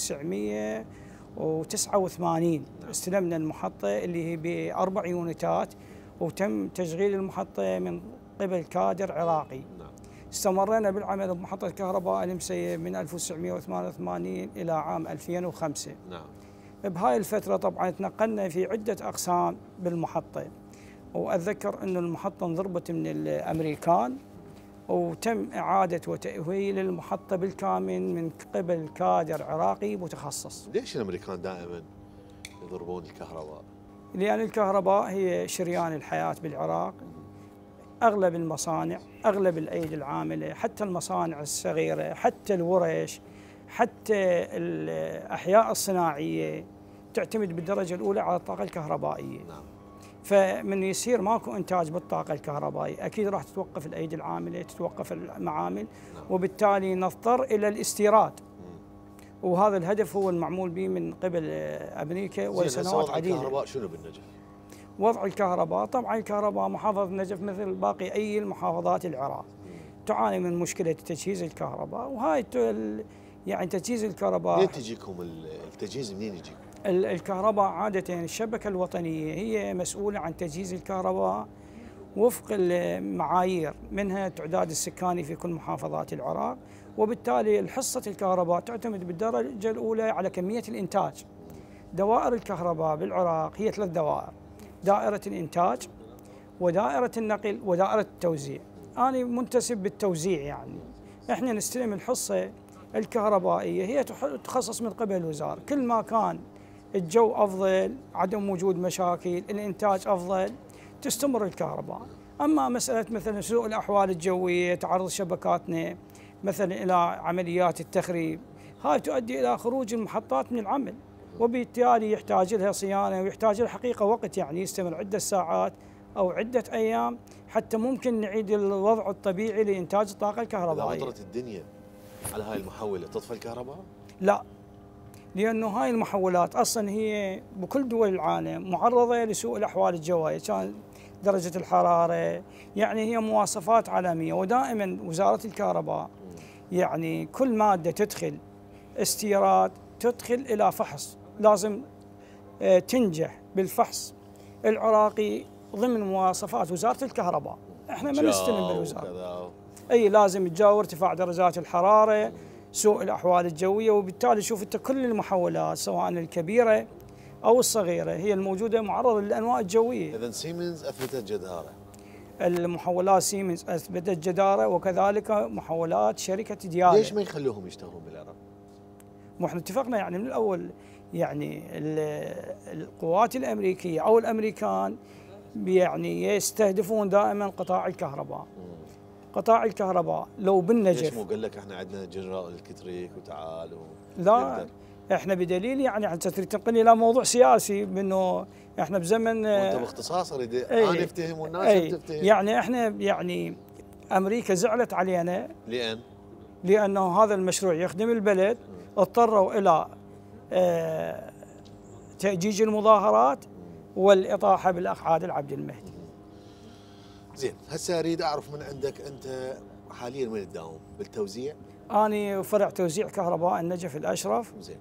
1989. نعم. استلمنا المحطة اللي هي ب4 يونتات، وتم تشغيل المحطة من قبل كادر عراقي. نعم. استمرينا بالعمل بمحطة كهرباء المسيب من 1988 إلى عام 2005. نعم. بهاي الفترة طبعا تنقلنا في عدة أقسام بالمحطة، وأتذكر أن المحطة انضربت من الأمريكان وتم إعادة وتأهيل المحطة بالكامل من قبل كادر عراقي متخصص. ليش الأمريكان دائما يضربون الكهرباء؟ لأن الكهرباء هي شريان الحياة بالعراق. أغلب المصانع، أغلب الأيدي العاملة، حتى المصانع الصغيرة، حتى الورش، حتى الأحياء الصناعية تعتمد بالدرجة الأولى على الطاقة الكهربائية. نعم. فمن يصير ماكو إنتاج بالطاقة الكهربائية أكيد راح تتوقف الأيدي العاملة، تتوقف المعامل. نعم. وبالتالي نضطر إلى الاستيراد. وهذا الهدف هو المعمول به من قبل أمريكا ولسنوات عديدة. الكهرباء شنو بالنجف؟ وضع الكهرباء، طبعا الكهرباء محافظة النجف مثل باقي أي المحافظات العراق تعاني من مشكلة تجهيز الكهرباء، وهاي يعني تجهيز الكهرباء. منين تجيكم التجهيز؟ منين يجيكم؟ الكهرباء عادة الشبكة الوطنية هي مسؤولة عن تجهيز الكهرباء وفق المعايير، منها تعداد السكاني في كل محافظات العراق، وبالتالي حصة الكهرباء تعتمد بالدرجة الأولى على كمية الإنتاج. دوائر الكهرباء بالعراق هي 3 دوائر: دائرة الإنتاج، ودائرة النقل، ودائرة التوزيع. أنا منتسب بالتوزيع، يعني إحنا نستلم الحصة الكهربائية، هي تخصص من قبل الوزارة. كل ما كان الجو أفضل، عدم وجود مشاكل، الإنتاج أفضل، تستمر الكهرباء. أما مسألة مثلا سوء الأحوال الجوية، تعرض شبكاتنا مثلا إلى عمليات التخريب، هاي تؤدي إلى خروج المحطات من العمل، وبالتالي يحتاج لها صيانة، ويحتاج لها حقيقة وقت، يعني يستمر عدة ساعات أو عدة أيام حتى ممكن نعيد الوضع الطبيعي لإنتاج الطاقة الكهربائية. إذا مطرت الدنيا على هاي المحولة تطفى الكهرباء؟ لا، لأنه هاي المحولات أصلا هي بكل دول العالم معرضة لسوء الأحوال الجوية، كان درجة الحرارة، يعني هي مواصفات عالمية. ودائما وزارة الكهرباء يعني كل مادة تدخل استيراد تدخل إلى فحص، لازم تنجح بالفحص العراقي ضمن مواصفات وزارة الكهرباء. احنا ما نستلم بالوزارة، اي لازم تجاور ارتفاع درجات الحرارة، سوء الأحوال الجوية، وبالتالي شوف انت كل المحولات سواء الكبيرة أو الصغيرة هي الموجودة معرضة للأنواع الجوية. إذا سيمنز أثبتت جدارة، المحولات سيمنز أثبتت جدارة، وكذلك محولات شركة ديالة. ليش ما يخلوهم يشتغلون بالعراق؟ واحنا اتفقنا يعني من الأول، يعني القوات الأمريكية أو الأمريكان يعني يستهدفون دائما قطاع الكهرباء. قطاع الكهرباء لو بالنجف، ليش مو قال لك احنا عندنا جنرال الكتريك وتعال لا نقدر. احنا بدليل، يعني انت تريد تنقلني الى موضوع سياسي، منه احنا بزمن وانت باختصاص اريد انا افتهم والناس تفتهم. يعني احنا يعني امريكا زعلت علينا لانه هذا المشروع يخدم البلد، اضطروا الى تأجيج المظاهرات والاطاحه بالاقعاد العبد المهدي. زين، هسه اريد اعرف من عندك انت حاليا وين تداوم؟ بالتوزيع؟ أنا فرع توزيع كهرباء النجف الأشرف. زين.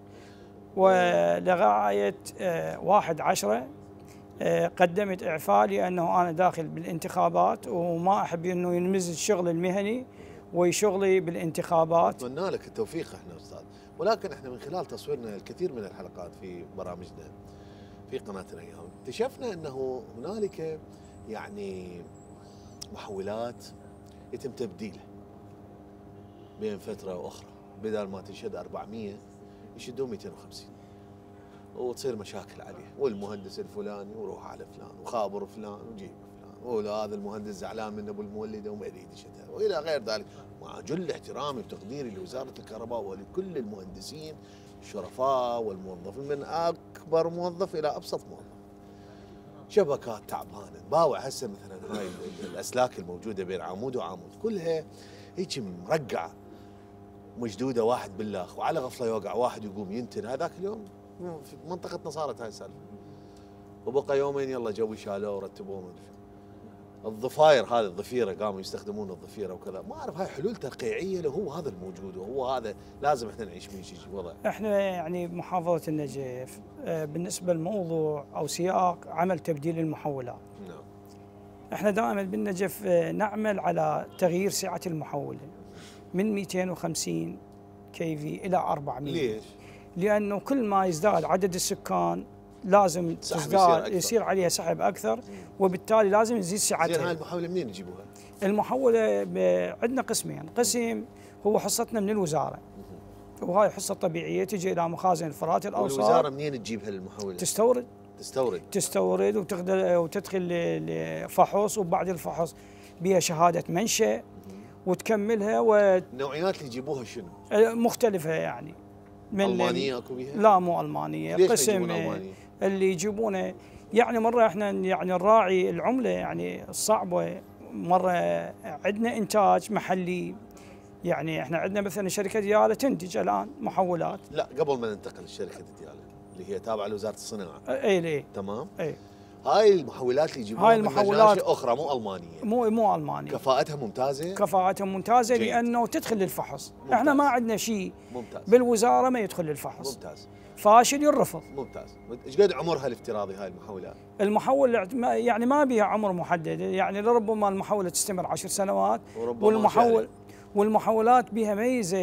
ولغاية 1/10 قدمت إعفاء، لأنه أنا داخل بالانتخابات وما أحب أنه ينمز الشغل المهني وشغلي بالانتخابات. أتمنى لك التوفيق احنا أستاذ، ولكن احنا من خلال تصويرنا الكثير من الحلقات في برامجنا في قناتنا اليوم اكتشفنا أنه هنالك يعني محولات يتم تبديلها بين فترة وأخرى، بدل ما تنشد 400 يشدون 250 وتصير مشاكل عليه، والمهندس الفلاني وروح على فلان وخابر فلان وجيب فلان، ولا هذا المهندس زعلان من ابو المولده وما يريد يشدها والى غير ذلك. مع جل احترامي وتقديري لوزارة الكهرباء ولكل المهندسين الشرفاء والموظفين من أكبر موظف إلى أبسط موظف، شبكات تعبانة باوع. هسه مثلا هاي الأسلاك الموجودة بين عمود وعمود كلها هيك مرقعة مشدودة، واحد بالله وعلى غفلة يوقع واحد يقوم ينتن. هذاك اليوم في منطقتنا صارت هاي السالفة، وبقى يومين يلا جوي شالوه ورتبوه. الضفاير هذه الضفيره قاموا يستخدمون الضفيره وكذا، ما اعرف هاي حلول ترقيعيه له، هو هذا الموجود وهو هذا لازم احنا نعيش فيه شيء وضع. احنا يعني بمحافظه النجف بالنسبه للموضوع او سياق عمل تبديل المحولات. نعم. احنا دائما بالنجف نعمل على تغيير سعه المحوله من 250 كيفي الى 400. ليش؟ لانه كل ما يزداد عدد السكان لازم تزداد يصير عليها سحب اكثر، وبالتالي لازم يزيد سعتها. زين، هاي المحوله منين يجيبوها؟ المحوله عندنا قسمين، قسم هو حصتنا من الوزاره، وهاي حصه طبيعيه تجي الى مخازن الفرات الاوسط. والوزاره منين تجيب هالمحوله؟ تستورد وتدخل لفحص، وبعد الفحص بها شهاده منشأ وتكملها. النوعيات اللي يجيبوها شنو؟ مختلفه يعني. من ألمانية أكو بيها؟ لا مو ألمانية. قسم اللي يجيبونه يعني مرة احنا يعني نراعي العملة يعني الصعبة، مرة عندنا إنتاج محلي، يعني احنا عندنا مثلا شركة ديالة تنتج الآن محولات. لا قبل ما ننتقل لشركة ديالة اللي هي تابعة لوزارة الصناعة. اي تمام. اي هاي المحولات اللي يجيبوها من مجاشي أخرى مو ألمانية. مو ألمانية. كفاءتها ممتازة؟ كفاءتها ممتازة جيد. لأنه تدخل للفحص. ممتاز. احنا ما عندنا شيء بالوزارة ما يدخل للفحص. ممتاز. فاشل يرفض. ممتاز. ايش قد عمرها الافتراضي هاي المحولات؟ المحول يعني ما بها عمر محدد، يعني لربما المحولة تستمر 10 سنوات، والمحولات بها ميزة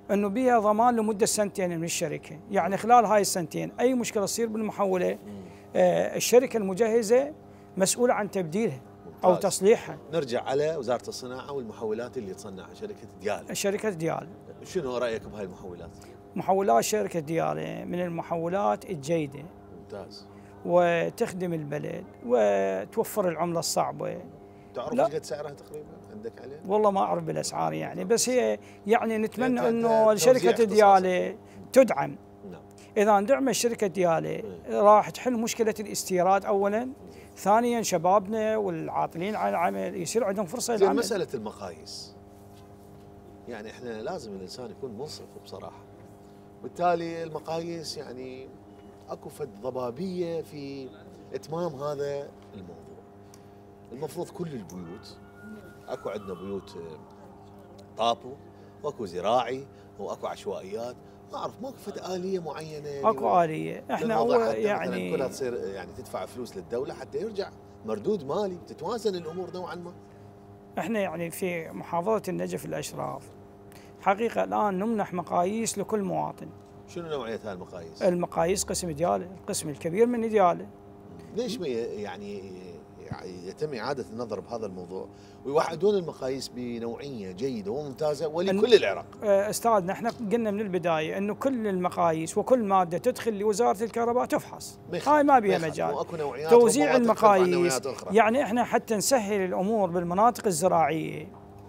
انه بها ضمان لمده سنتين من الشركه، يعني خلال هاي السنتين اي مشكله تصير بالمحوله الشركه المجهزه مسؤوله عن تبديلها او تصليحها. نرجع على وزاره الصناعه والمحولات اللي تصنعها شركه ديال. شركه ديال، شنو رايك بهاي المحولات؟ محولات شركه ديال من المحولات الجيده. ممتاز. وتخدم البلد وتوفر العمله الصعبه. تعرف ايش قد سعرها تقريبا عندك عليه؟ والله ما اعرف بالاسعار يعني، بس هي يعني نتمنى انه شركه دياله تدعم. نعم. اذا اندعمت شركه دياله راح تحل مشكله الاستيراد اولا، ثانيا شبابنا والعاطلين عن العمل يصير عندهم فرصه للعمل. مساله المقاييس، يعني احنا لازم الانسان يكون منصف بصراحه، بالتالي المقاييس يعني اكو فد ضبابيه في اتمام هذا الموضوع. المفروض كل البيوت، اكو عندنا بيوت طابو واكو زراعي واكو عشوائيات، ما اعرف ماكو فد اليه معينه. اكو اليه، احنا هو يعني كلها تصير يعني تدفع فلوس للدوله حتى يرجع مردود مالي، تتوازن الامور نوعا ما. احنا يعني في محافظه النجف الاشراف حقيقه الان نمنح مقاييس لكل مواطن. شنو نوعيه هاي المقاييس؟ المقاييس قسم دياله، القسم الكبير من دياله. ليش ما يعني يتم إعادة النظر بهذا الموضوع ويوحدون المقاييس بنوعية جيدة وممتازة ولكل العراق؟ أستاذنا احنا قلنا من البداية أنه كل المقاييس وكل مادة تدخل لوزارة الكهرباء تفحص، هاي ما بيها مجال. توزيع المقاييس يعني احنا حتى نسهل الأمور بالمناطق الزراعية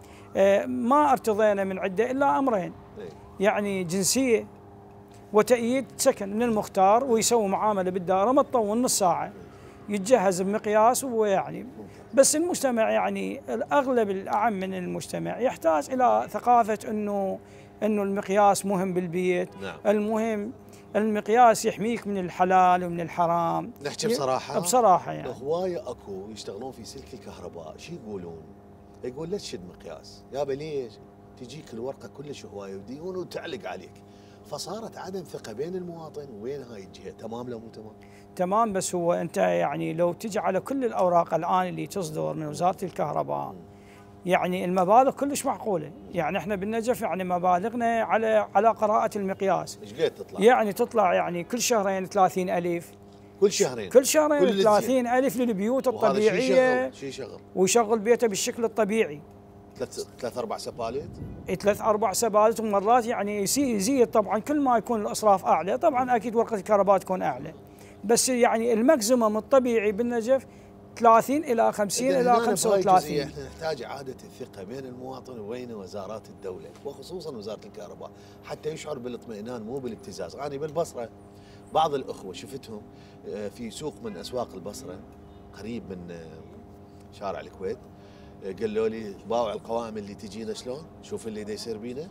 ما ارتضينا من عدة إلا أمرين، يعني جنسية وتأييد سكن من المختار، ويسوي معاملة بالدائرة ما تطول نص ساعة، يتجهز بمقياس. ويعني بس المجتمع يعني الاغلب الاعم من المجتمع يحتاج الى ثقافه انه المقياس مهم بالبيت. نعم. المهم المقياس يحميك من الحلال ومن الحرام. نحكي بصراحه يعني هوايه اكو يشتغلون في سلك الكهرباء، شو يقولون؟ يقول لا تشد مقياس، يابا ليش؟ تجيك الورقه كلش هوايه وديون وتعلق عليك، فصارت عدم ثقه بين المواطن وين هاي الجهه. تمام لو مو تمام؟ تمام، بس هو انت يعني لو تجي على كل الاوراق الان اللي تصدر من وزاره الكهرباء يعني المبالغ كلش معقوله، يعني احنا بالنجف يعني مبالغنا على قراءه المقياس. ايش قد تطلع؟ يعني تطلع يعني كل شهرين 30,000. كل شهرين 30,000 للبيوت الطبيعيه. شي شغل ويشغل بيته بالشكل الطبيعي. 3-4 سبالات؟ 3-4 سبالات، ومرات يعني يزيد طبعا كل ما يكون الاصراف اعلى، طبعا اكيد ورقه الكهرباء تكون اعلى. بس يعني الماكسيمم الطبيعي بالنجف 30 الى 50 الى 35. احنا نحتاج اعاده الثقه بين المواطن وبين وزارات الدوله وخصوصا وزاره الكهرباء حتى يشعر بالاطمئنان مو بالابتزاز. انا بالبصره بعض الاخوه شفتهم في سوق من اسواق البصره قريب من شارع الكويت، قالوا لي باوع القوائم اللي تجينا شلون؟ شوف اللي دا يصير بينا.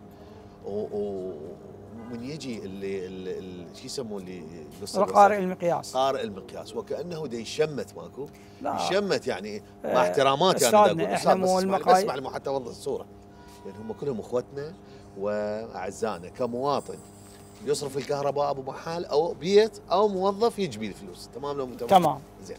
ومن يجي اللي شو يسموه اللي قارئ المقياس، قارئ المقياس وكانه دا يشمت ماكو؟ لا يشمت يعني مع احتراماتي انا اقول احنا مو اسمع حتى اوضح الصوره، يعني هم كلهم اخوتنا واعزائنا كمواطن يصرف الكهرباء ابو محل او بيت او موظف يجبي الفلوس. تمام لو تمام؟ زين.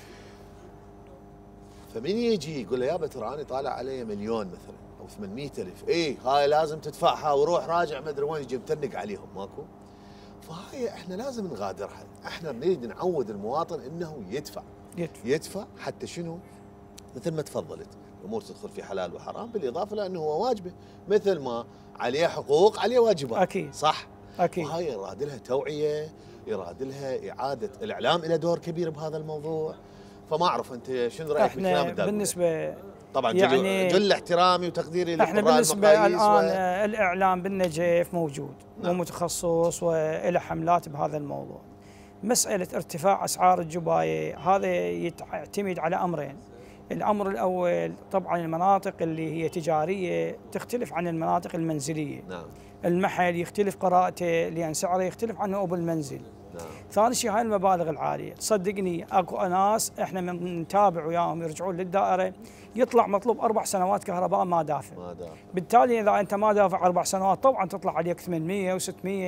فمن يجي يقول له يابا ترى انا طالع علي مليون مثلا او 800,000، اي هاي لازم تدفعها وروح راجع ما ادري وين، يجي متنق عليهم ماكو. فهاي احنا لازم نغادرها، احنا نريد نعود المواطن انه يدفع حتى شنو؟ مثل ما تفضلت الامور تدخل في حلال وحرام، بالاضافه لانه هو واجبه، مثل ما عليه حقوق عليه واجبات. اكيد صح؟ اكيد. وهاي يراد لها توعيه، يراد لها اعاده الاعلام الى دور كبير بهذا الموضوع. فما اعرف انت شنو رايك بالكلام الداخلي؟ بالنسبه طبعا يعني جل احترامي وتقديري احنا بالنسبه الان الاعلام بالنجف موجود. نعم. ومتخصص والى حملات بهذا الموضوع. مساله ارتفاع اسعار الجبايه هذا يعتمد على امرين. الامر الاول طبعا المناطق اللي هي تجاريه تختلف عن المناطق المنزليه. نعم. المحل يختلف قراءته لان سعره يختلف عنه ابو المنزل. نعم. ثاني شيء هاي المبالغ العاليه، تصدقني اكو ناس احنا من نتابع وياهم يرجعون للدائره يطلع مطلوب 4 سنوات كهرباء ما دافع. بالتالي اذا انت ما دافع 4 سنوات طبعا تطلع عليك 800 و600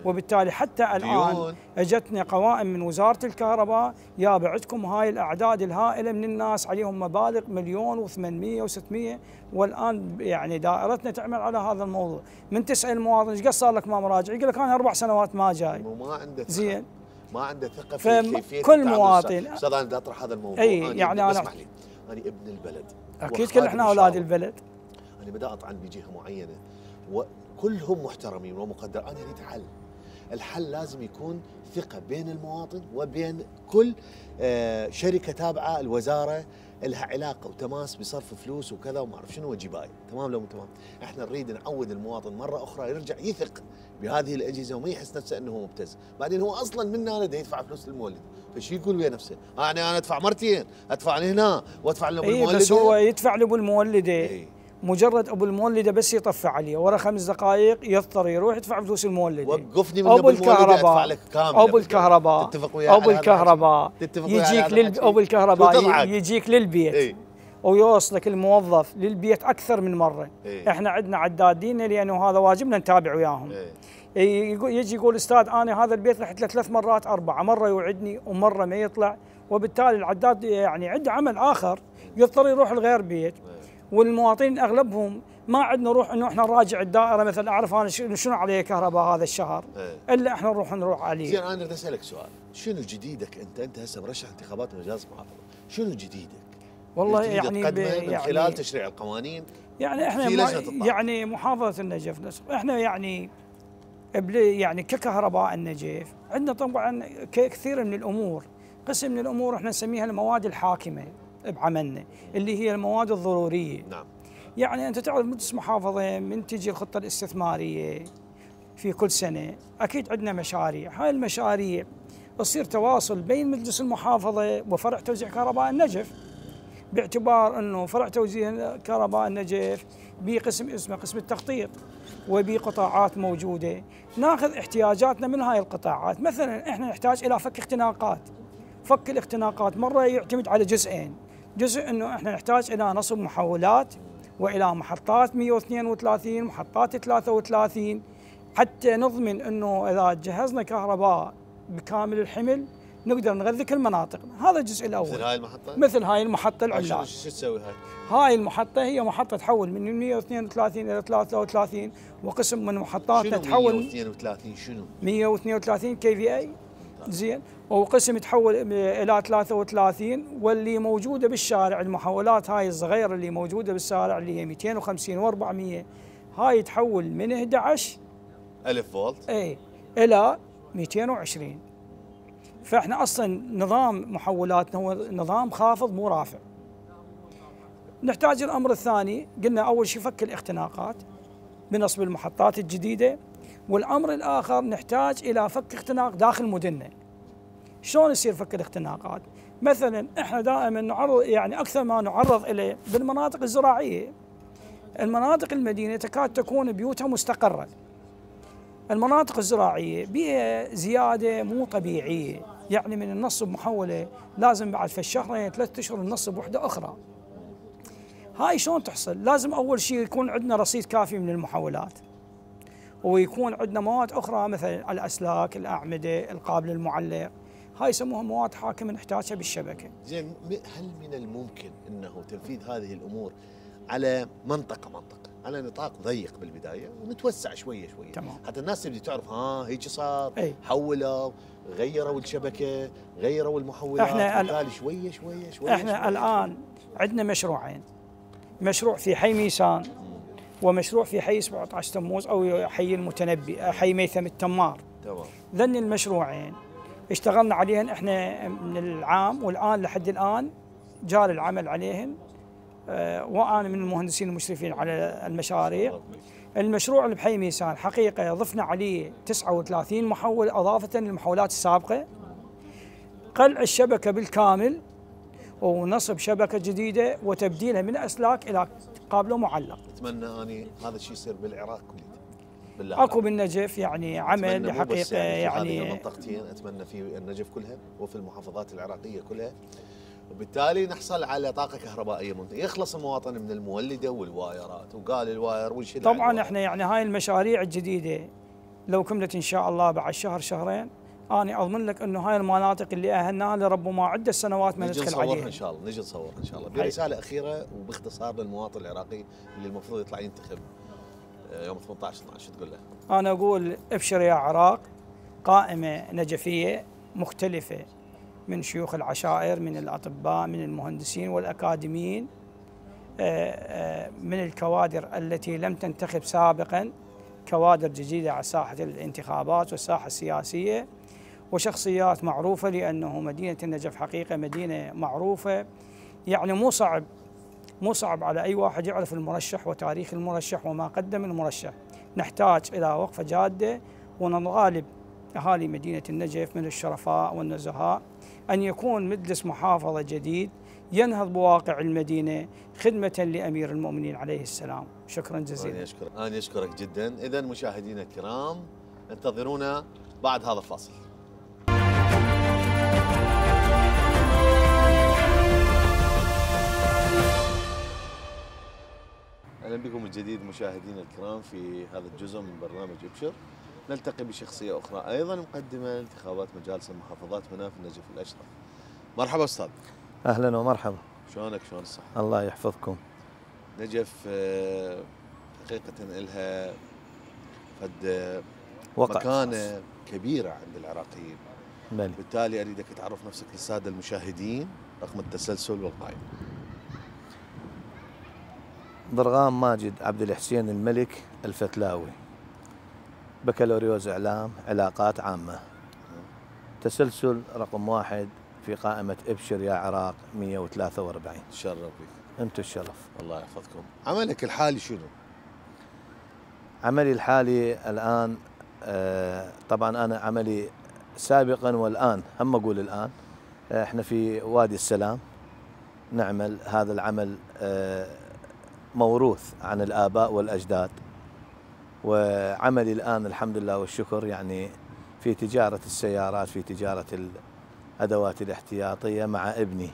وبالتالي حتى الان اجتنا قوائم من وزاره الكهرباء يا بعدكم هاي الاعداد الهائله من الناس عليهم مبالغ 1,800,000 و600، والان يعني دائرتنا تعمل على هذا الموضوع. من تسال المواطن ايش قد صار لك ما مراجع؟ يقول لك انا 4 سنوات ما جاي. وما عنده زين، ما عنده ثقه في كيفيه كل مواطن. استاذ انا بدي اطرح هذا الموضوع. اي يعني انا اسمح لي، انا ابن البلد اكيد كل احنا اولاد البلد. انا بدي اطعن بجهه معينه وكلهم محترمين ومقدر، انا اريد حل. الحل لازم يكون ثقه بين المواطن وبين كل شركه تابعه الوزاره لها علاقه وتماس بصرف فلوس وكذا وما اعرف شنو وجبايه، تمام لو مو تمام؟ احنا نريد نعود المواطن مره اخرى يرجع يثق بهذه الاجهزه وما يحس نفسه انه هو مبتز، بعدين هو اصلا من هنا ده يدفع فلوس للمولد، فشو يقول ويا نفسه؟ يعني انا ادفع مرتين، ادفع لهنا وادفع لابو المولده. بس هو يدفع لابو المولده. مجرد ابو المولده بس يطفى عليه ورا 5 دقائق يضطر يروح يدفع فلوس المولده. وقفني من ابو المولده ادفع لك كامل. ابو الكهرباء تتفق وياه؟ ابو الكهرباء يجيك ابو الكهرباء يجيك للبيت ويوصلك الموظف للبيت اكثر من مره. احنا عندنا عدادين لانه هذا واجبنا نتابع وياهم. يجي يقول استاذ انا هذا البيت رحت له 3 مرات 4، مره يوعدني ومره ما يطلع، وبالتالي العداد يعني عنده عمل اخر يضطر يروح لغير بيت. والمواطنين اغلبهم ما عندنا نروح انه احنا نراجع الدائره مثلا اعرف انا شنو عليه كهرباء هذا الشهر الا احنا نروح عليه. زين انا بدي اسالك سؤال، شنو جديدك انت هسه مرشح انتخابات مجلس محافظه، شنو جديدك؟ والله يعني من خلال تشريع القوانين. يعني احنا يعني محافظه النجف نفسه احنا يعني ككهرباء النجف عندنا طبعا كثير من الامور، قسم من الامور احنا نسميها المواد الحاكمه بعملنا اللي هي المواد الضروريه. نعم. يعني انت تعرف مجلس محافظه من تجي الخطه الاستثماريه في كل سنه اكيد عندنا مشاريع، هاي المشاريع يصير تواصل بين مجلس المحافظه وفرع توزيع كهرباء النجف، باعتبار انه فرع توزيع كهرباء النجف بقسم اسمه قسم التخطيط وبقطاعات موجوده، ناخذ احتياجاتنا من هاي القطاعات. مثلا احنا نحتاج الى فك اختناقات. فك الاختناقات مره يعتمد على جزئين، جزء انه احنا نحتاج الى نصب محولات والى محطات 132 محطات 33 حتى نضمن انه اذا جهزنا كهرباء بكامل الحمل نقدر نغذي كل مناطقنا. هذا الجزء الاول. مثل هاي المحطه؟ مثل هاي المحطه العلاج. شو تسوي هاي؟ هاي المحطه هي محطه تحول من 132 الى 33 وقسم من محطاتنا تحول 132 شنو؟ 132 كي في اي. زين، وقسم تحول الى 33 واللي موجوده بالشارع المحولات هاي الصغيره اللي موجوده بالشارع اللي هي 250 و400 هاي تحول من 11 1000 فولت الى 220. فاحنا اصلا نظام محولاتنا هو نظام خافض مو رافع. نحتاج الامر الثاني، قلنا اول شيء فك الاختناقات بنصب المحطات الجديده، والامر الاخر نحتاج الى فك اختناق داخل مدننا. شلون يصير فك الاختناقات؟ مثلا احنا دائما نعرض يعني اكثر ما نعرض اليه بالمناطق الزراعيه. المناطق المدينه تكاد تكون بيوتها مستقره. المناطق الزراعيه بها زياده مو طبيعيه، يعني من النصب محوله لازم بعد في الشهرين 3 اشهر ننصب وحده اخرى. هاي شلون تحصل؟ لازم اول شيء يكون عندنا رصيد كافي من المحولات، ويكون عندنا مواد اخرى مثلا الاسلاك، الاعمده، القابل المعلق، هاي يسموها مواد حاكمه نحتاجها بالشبكه. زين، هل من الممكن انه تنفيذ هذه الامور على منطقه على نطاق ضيق بالبدايه ونتوسع شويه تمام. حتى الناس تبدي تعرف هيك صار حولوا غيروا الشبكه غيروا المحولات، احنا شويه احنا الان عندنا مشروعين، مشروع في حي ميسان ومشروع في حي 17 تموز او حي المتنبي حي ميثم التمار. تمام. ذن المشروعين اشتغلنا عليهن احنا من العام والان لحد الان جار العمل عليهن، وانا من المهندسين المشرفين على المشاريع. المشروع اللي بحي ميسان حقيقه ضفنا عليه 39 محول اضافه للمحولات السابقه، قلع الشبكه بالكامل ونصب شبكه جديده وتبديلها من اسلاك الى قابل معلق. اتمنى اني هذا الشيء يصير بالعراق كله. اكو بالنجف يعني عمل حقيقه يعني هذه المنطقتين اتمنى في النجف كلها وفي المحافظات العراقيه كلها، وبالتالي نحصل على طاقه كهربائيه منتجه، يخلص المواطن من المولده والوايرات وقال الواير والشدة. طبعا احنا يعني هاي المشاريع الجديده لو كملت إن شاء الله بعد شهر شهرين، أنا أضمن لك أنه هاي المناطق اللي أهلناها لربما عدة سنوات ما ندخل عليها. إن شاء الله نجي نصور إن شاء الله. برسالة أخيرة وباختصار للمواطن العراقي اللي المفروض يطلع ينتخب يوم 18/12 شو تقول له؟ أنا أقول أبشر يا عراق، قائمة نجفية مختلفة من شيوخ العشائر، من الأطباء، من المهندسين والأكاديميين، من الكوادر التي لم تنتخب سابقا، كوادر جديدة على ساحة الانتخابات والساحة السياسية، وشخصيات معروفة، لأنه مدينة النجف حقيقة مدينة معروفة. يعني مو صعب على أي واحد يعرف المرشح وتاريخ المرشح وما قدم المرشح. نحتاج إلى وقفة جادة، ونطالب أهالي مدينة النجف من الشرفاء والنزهاء أن يكون مجلس محافظة جديد ينهض بواقع المدينة خدمة لأمير المؤمنين عليه السلام. شكرا جزيلا. أنا أشكرك جدا. إذا مشاهدينا الكرام انتظرونا بعد هذا الفاصل. أهلا بكم من جديد مشاهدينا الكرام في هذا الجزء من برنامج ابشر. نلتقي بشخصية أخرى أيضا مقدمة انتخابات مجالس المحافظات هنا في النجف الأشرف. مرحبا أستاذ. أهلا ومرحبا. شلونك؟ شلون الصحة؟ الله يحفظكم. نجف حقيقة إلها فد وقع مكانة كبيرة عند العراقيين. بلي. بالتالي أريدك تعرف نفسك للسادة المشاهدين رقم التسلسل والقائمة. ضرغام ماجد عبد الحسين الملك الفتلاوي، بكالوريوس إعلام علاقات عامة، تسلسل رقم 1 في قائمة ابشر يا عراق 143. تشرف بك. أنتم الشرف. الله يحفظكم. عملك الحالي شنو؟ عملي الحالي الآن طبعا أنا عملي سابقا والآن، هم أقول الآن احنا في وادي السلام نعمل هذا العمل موروث عن الآباء والأجداد، وعملي الآن الحمد لله والشكر يعني في تجارة السيارات، في تجارة الأدوات الاحتياطية مع ابني.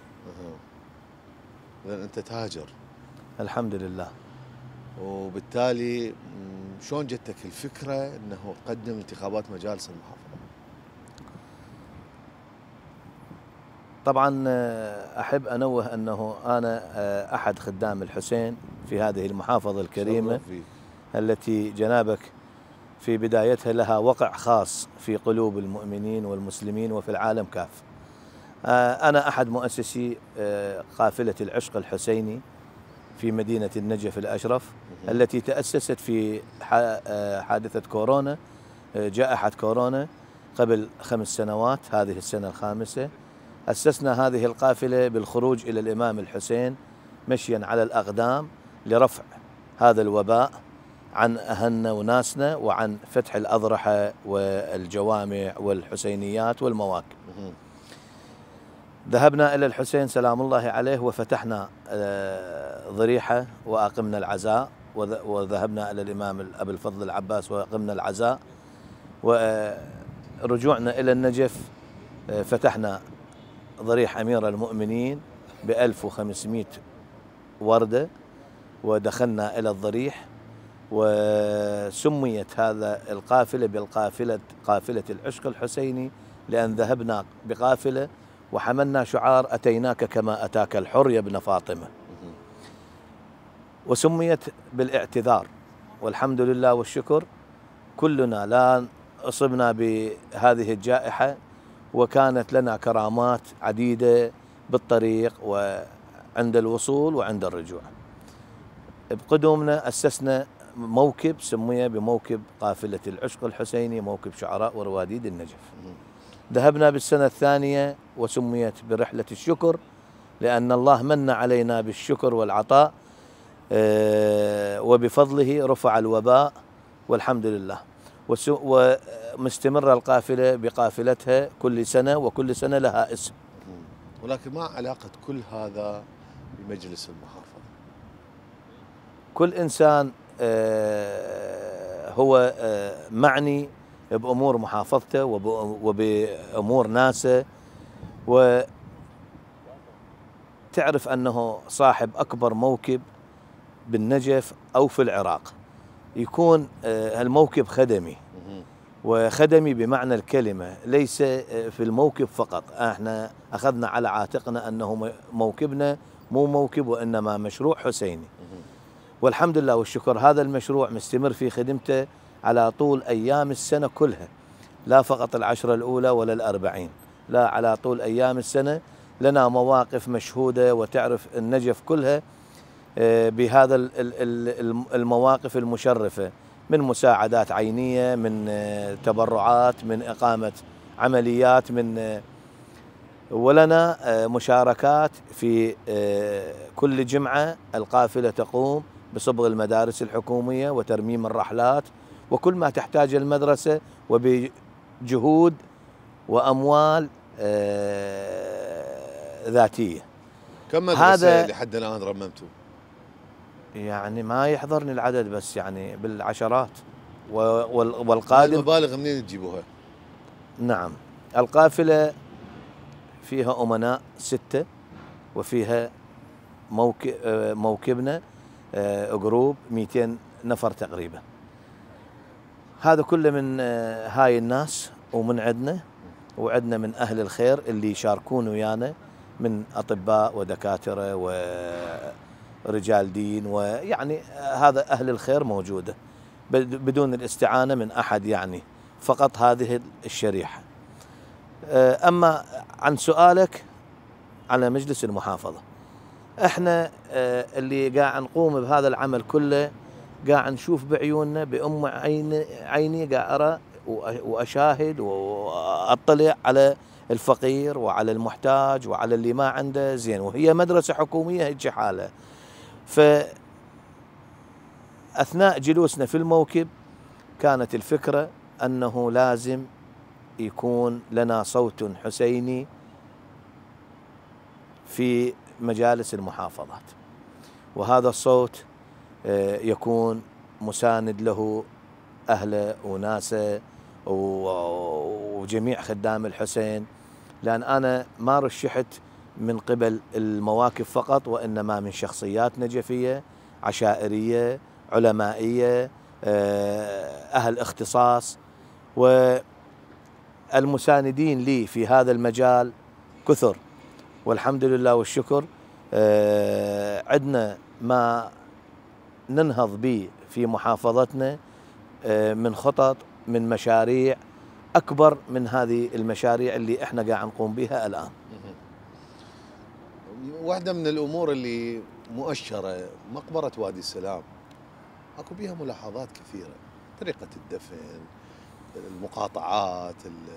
إذن أنت تاجر. الحمد لله. وبالتالي شلون جتك الفكرة أنه قدم انتخابات مجالس المحافظة؟ طبعا أحب أنوه أنه أنا أحد خدام الحسين في هذه المحافظة الكريمة التي جنابك في بدايتها لها وقع خاص في قلوب المؤمنين والمسلمين وفي العالم كافة. أنا أحد مؤسسي قافلة العشق الحسيني في مدينة النجف الأشرف التي تأسست في حادثة كورونا، جائحة كورونا قبل 5 سنوات، هذه السنة الخامسة. أسسنا هذه القافلة بالخروج إلى الإمام الحسين مشيا على الأقدام لرفع هذا الوباء عن أهلنا وناسنا، وعن فتح الأضرحة والجوامع والحسينيات والمواكب. ذهبنا إلى الحسين سلام الله عليه وفتحنا ضريحة وأقمنا العزاء، وذهبنا إلى الإمام أبي الفضل العباس وأقمنا العزاء، ورجوعنا إلى النجف فتحنا ضريح أمير المؤمنين ب1500 وردة، ودخلنا إلى الضريح، وسميت هذا القافلة قافلة العشق الحسيني، لأن ذهبنا بقافلة وحملنا شعار أتيناك كما أتاك الحر يا ابن فاطمة. وسميت بالاعتذار، والحمد لله والشكر كلنا لا أصبنا بهذه الجائحة، وكانت لنا كرامات عديدة بالطريق وعند الوصول وعند الرجوع. بقدومنا أسسنا موكب سمي بموكب قافلة العشق الحسيني، موكب شعراء ورواديد النجف. ذهبنا بالسنة الثانية وسميت برحلة الشكر، لأن الله من علينا بالشكر والعطاء، وبفضله رفع الوباء والحمد لله. ومستمرة القافلة بقافلتها كل سنة، وكل سنة لها اسم. ولكن ما علاقة كل هذا بمجلس المحافظة؟ كل إنسان هو معني بأمور محافظته وبأمور ناسه، وتعرف أنه صاحب أكبر موكب بالنجف أو في العراق، يكون الموكب خدمي، وخدمي بمعنى الكلمة، ليس في الموكب فقط. احنا أخذنا على عاتقنا أنه موكبنا مو موكب وإنما مشروع حسيني، والحمد لله والشكر هذا المشروع مستمر في خدمته على طول أيام السنة كلها، لا فقط العشرة الأولى ولا ال40، لا، على طول أيام السنة لنا مواقف مشهودة وتعرف النجف كلها بهذا المواقف المشرفة، من مساعدات عينية، من تبرعات، من إقامة عمليات، ولنا مشاركات في كل جمعة. القافلة تقوم بصبغ المدارس الحكومية وترميم الرحلات وكل ما تحتاج المدرسة، وبجهود وأموال ذاتية. كم مدرسة لحد الآن رممتوا؟ يعني ما يحضرني العدد، بس يعني بالعشرات. والقادم المبالغ منين تجيبوها؟ نعم، القافلة فيها أمناء 6، وفيها موكبنا جروب 200 نفر تقريبا. هذا كله من هاي الناس، ومن عندنا، وعندنا من أهل الخير اللي يشاركون ويانا من أطباء ودكاترة ورجال دين، ويعني هذا أهل الخير موجودة بدون الاستعانة من أحد، يعني فقط هذه الشريحة. أما عن سؤالك على مجلس المحافظة، احنا اللي قاعد نقوم بهذا العمل كله قاعد نشوف بعيوننا، بأم عيني قاعد أرى وأشاهد وأطلع على الفقير وعلى المحتاج وعلى اللي ما عنده زين، وهي مدرسة حكومية هيك حالة. فأثناء جلوسنا في الموكب كانت الفكرة أنه لازم يكون لنا صوت حسيني في مجالس المحافظات، وهذا الصوت يكون مساند له أهله وناسه وجميع خدام الحسين، لأن أنا ما رشحت من قبل المواقف فقط، وإنما من شخصيات نجفية عشائرية علمائية أهل اختصاص، والمساندين لي في هذا المجال كثر والحمد لله والشكر. عندنا ما ننهض به في محافظتنا من خطط، من مشاريع أكبر من هذه المشاريع اللي احنا قاعد نقوم بها الآن. واحدة من الأمور اللي مؤشرة مقبرة وادي السلام، اكو بيها ملاحظات كثيرة، طريقة الدفن، المقاطعات،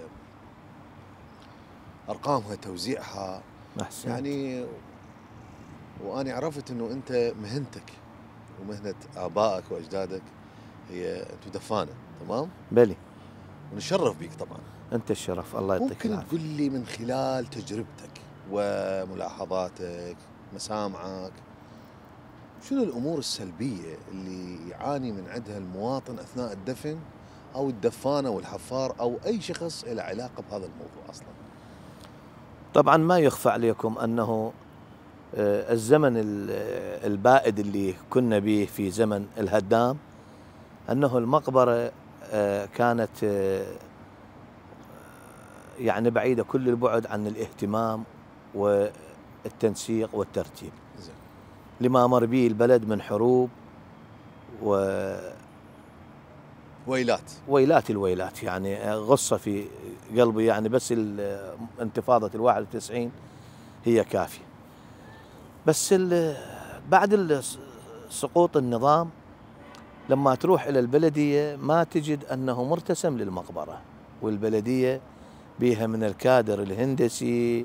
أرقامها، توزيعها، يعني وأنا عرفت أنه أنت مهنتك ومهنة آبائك وأجدادك هي أنتو دفانة، تمام؟ بلي، ونشرف بيك طبعا. أنت الشرف، الله يعطيك العافية. ممكن تقول لي من خلال تجربتك وملاحظاتك مسامعك شنو الأمور السلبية اللي يعاني من عندها المواطن أثناء الدفن أو الدفانة والحفار أو أي شخص له علاقة بهذا الموضوع أصلا؟ طبعا ما يخفى عليكم أنه الزمن البائد اللي كنا به في زمن الهدام، أنه المقبرة كانت يعني بعيدة كل البعد عن الاهتمام والتنسيق والترتيب لما مر به البلد من حروب ويلات الويلات، يعني غصة في قلبي، يعني بس انتفاضة 91 هي كافية. بس بعد سقوط النظام لما تروح إلى البلدية ما تجد أنه مرتسم للمقبرة، والبلدية بيها من الكادر الهندسي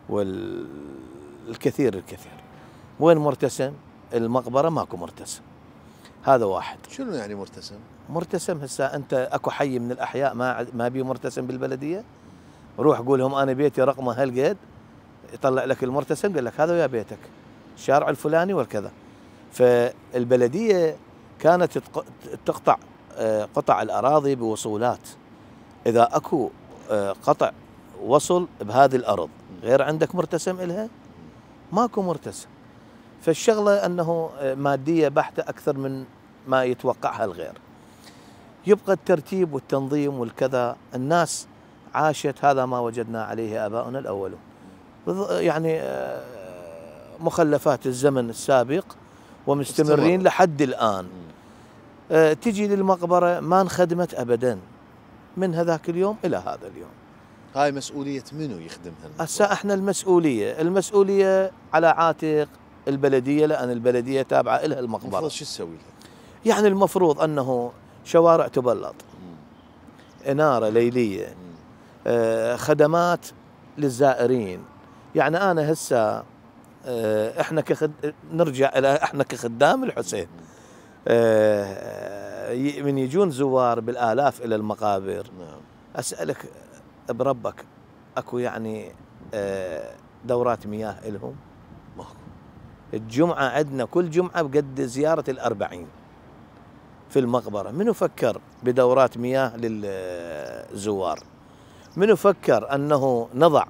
والكثير. وين مرتسم؟ المقبرة ماكو مرتسم. هذا واحد. شنو يعني مرتسم؟ مرتسم هسه أنت أكو حي من الأحياء ما بيه مرتسم بالبلدية، روح قولهم أنا بيتي رقمه هالقد، يطلع لك المرتسم قال لك هذا ويا بيتك الشارع الفلاني والكذا. فالبلدية كانت تقطع قطع الأراضي بوصولات، إذا أكو قطع وصل بهذه الأرض غير عندك مرتسم إلها، ماكو مرتسم. فالشغلة أنه مادية بحتة أكثر من ما يتوقعها الغير. يبقى الترتيب والتنظيم والكذا. الناس عاشت، هذا ما وجدنا عليه آباؤنا الأولون، يعني مخلفات الزمن السابق ومستمرين لحد الآن. تجي للمقبرة ما انخدمت أبدا من هذاك اليوم إلى هذا اليوم. هاي مسؤولية منو يخدمها؟ هسه احنا المسؤولية على عاتق البلدية، لأن البلدية تابعة لها المقبرة. المفروض شو تسوي لها؟ يعني المفروض أنه شوارع تبلط، إنارة ليلية، خدمات للزائرين. يعني أنا هسه احنا نرجع إلى احنا كخدام الحسين، من يجون زوار بالآلاف إلى المقابر. أسألك بربك، أكو يعني دورات مياه إلهم؟ ماكو. الجمعة عندنا كل جمعة بقد زيارة ال40 في المقبرة. منو فكر بدورات مياه للزوار؟ منو فكر أنه نضع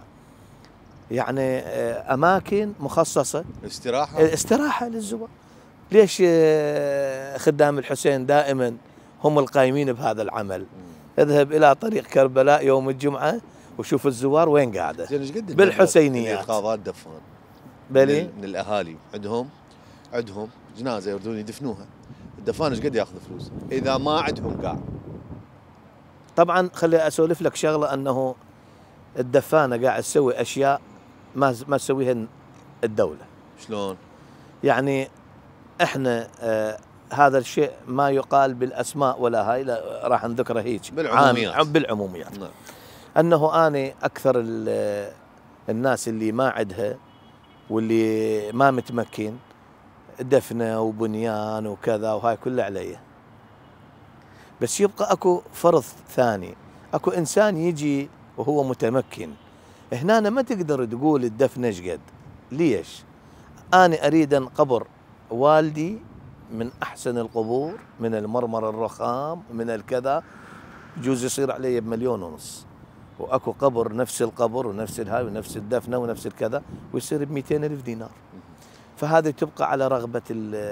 يعني أماكن مخصصة استراحة للزوار؟ ليش خدام الحسين دائما هم القائمين بهذا العمل؟ اذهب إلى طريق كربلاء يوم الجمعة وشوف الزوار وين قاعدة بالحسينيات. قاضات دفان بلي من الأهالي عندهم جنازة يردون يدفنوها، الدفان ايش قد ياخذ فلوس إذا ما عندهم قاع؟ طبعا خلي أسولف لك شغلة، أنه الدفانة قاعد تسوي أشياء ما تسويها الدولة. شلون؟ يعني احنا هذا الشيء ما يقال بالاسماء ولا هاي، لا راح نذكره هيك بالعموميات. نعم. انه انا اكثر الناس اللي ما عندها واللي ما متمكن دفنه وبنيان وكذا وهاي كلها علي. بس يبقى اكو فرض ثاني، اكو انسان يجي وهو متمكن. هنا ما تقدر تقول الدفن ايش قد. ليش؟ انا اريد ان قبر والدي من احسن القبور، من المرمر الرخام، من الكذا، يجوز يصير علي ب1.5 مليون، واكو قبر نفس القبر ونفس الهاي ونفس الدفنه ونفس الكذا ويصير ب200,000 دينار. فهذه تبقى على رغبه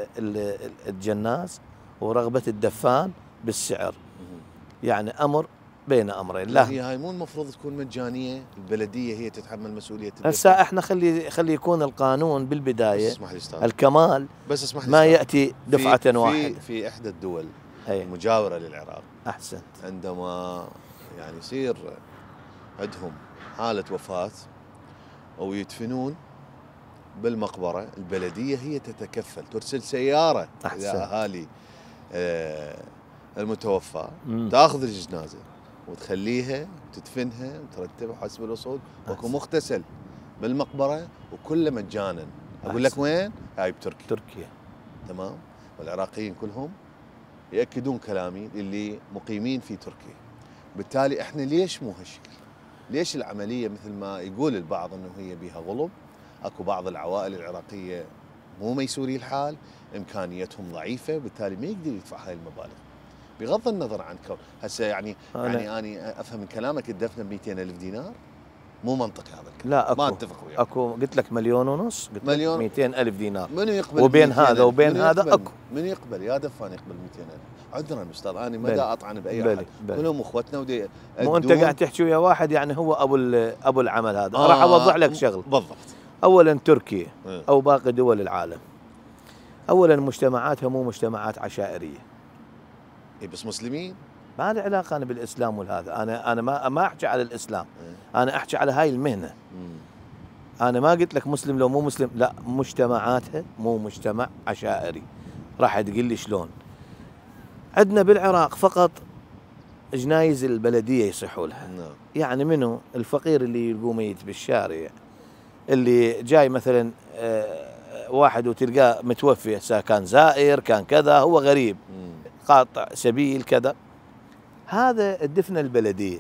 الجناز ورغبه الدفان بالسعر. يعني امر بين امرين. لا هي هاي مو المفروض تكون مجانيه، البلديه هي تتحمل مسؤوليه الدفن. هسه احنا خلي يكون القانون بالبدايه، اسمح لي استاذ، الكمال بس اسمح لي ما ياتي دفعه واحده. في احدى الدول المجاوره للعراق احسن، عندما يعني يصير عندهم حاله وفاه او يدفنون بالمقبره، البلديه هي تتكفل، ترسل سياره الى اهالي المتوفى، تاخذ الجنازه وتخليها وتدفنها وترتبها حسب الأصول، وكو مغتسل بالمقبرة وكله مجانا. أقول لك وين؟ هاي تركيا. تمام. والعراقيين كلهم يأكدون كلامي اللي مقيمين في تركيا. بالتالي احنا ليش مو هالشكل؟ ليش العملية مثل ما يقول البعض انه هي بها غلب؟ اكو بعض العوائل العراقية مو ميسوري الحال، امكانيتهم ضعيفة، بالتالي ما يقدر يدفع هاي المبالغ. بغض النظر عن هسه يعني أنا افهم من كلامك الدفنه ب200,000 دينار مو منطقي هذا الكلام. لا اكو، ما اتفق وياك. اكو قلت لك 1.5 مليون، قلت لك 200,000 دينار. من يقبل وبين هذا وبين هذا اكو من يقبل يا دفان يقبل 200,000. عذرا استاذ انا ما دا اطعن باي احد، كلهم اخوتنا ودي مو انت قاعد تحكي ويا واحد يعني هو ابو العمل هذا. راح اوضح لك شغله. بالضبط. اولا تركيا او باقي دول العالم، اولا مجتمعاتها مو مجتمعات عشائريه. بس مسلمين. ما له علاقه انا بالاسلام والهذا، انا ما احكي على الاسلام، انا احكي على هاي المهنه. انا ما قلت لك مسلم لو مو مسلم، لا، مجتمعاتها مو مجتمع عشائري. راح تقول لي شلون؟ عندنا بالعراق فقط جنايز البلديه يصيحوا لها. يعني منو الفقير اللي يلقوه ميت بالشارع، اللي جاي مثلا واحد وتلقاه متوفي، سواء كان زائر كان كذا، هو غريب قاطع سبيل كذا، هذا الدفنة البلدية.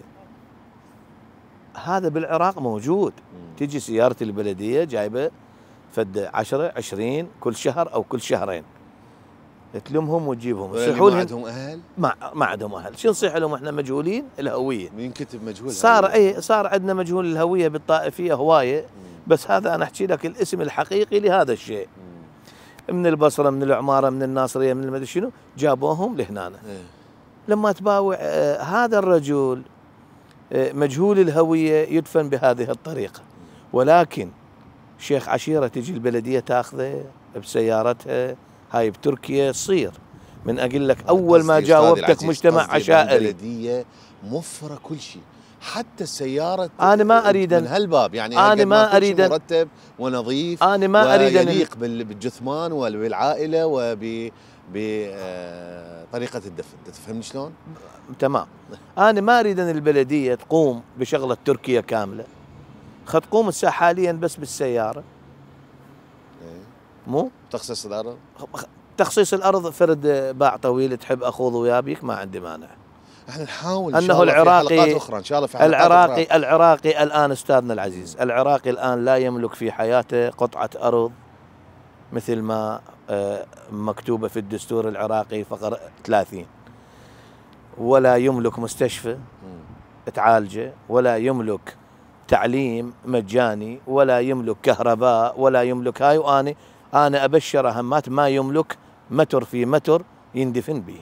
هذا بالعراق موجود. تجي سيارة البلدية جايبة فد 10 20 كل شهر أو كل شهرين، تلمهم وتجيبهم. يصيحوا لهم. ما عندهم أهل؟ ما عندهم أهل. شو نصيح لهم؟ احنا مجهولين الهوية. مين كتب مجهول؟ صار عندنا مجهول الهوية بالطائفية هواية. بس هذا أنا أحكي لك الاسم الحقيقي لهذا الشيء. من البصرة، من العمارة، من الناصرية، من المدري شنو، جابوهم لهنا. لما تباوع هذا الرجل مجهول الهوية يدفن بهذه الطريقة. ولكن شيخ عشيرة تجي البلدية تاخذه بسيارتها، هاي بتركيا تصير. من أقول لك أول ما جاوبتك مجتمع عشائري، البلدية موفرة كل شيء، حتى السيارة أنا ما أريد من هالباب، يعني أنا ما أريد مرتب ونظيف، أنا ما أريد ويليق بالجثمان وبالعائلة بطريقة الدفن. تفهمني شلون؟ تمام. أنا ما أريد أن البلدية تقوم بشغلة تركيا كاملة، تقوم الساعة حاليا بس بالسيارة. مو تخصيص الأرض، تخصيص الأرض فرد باع طويل تحب أخوض وياه بيك ما عندي مانع. احنا نحاول أنه العراقي في حلقات أخرى إن شاء الله، في حلقات أخرى. العراقي الآن أستاذنا العزيز، العراقي الآن لا يملك في حياته قطعة أرض مثل ما مكتوبة في الدستور العراقي فقرة 30، ولا يملك مستشفى تعالجه، ولا يملك تعليم مجاني، ولا يملك كهرباء، ولا يملك هاي. وأنا أبشر همات ما يملك متر في متر يندفن به.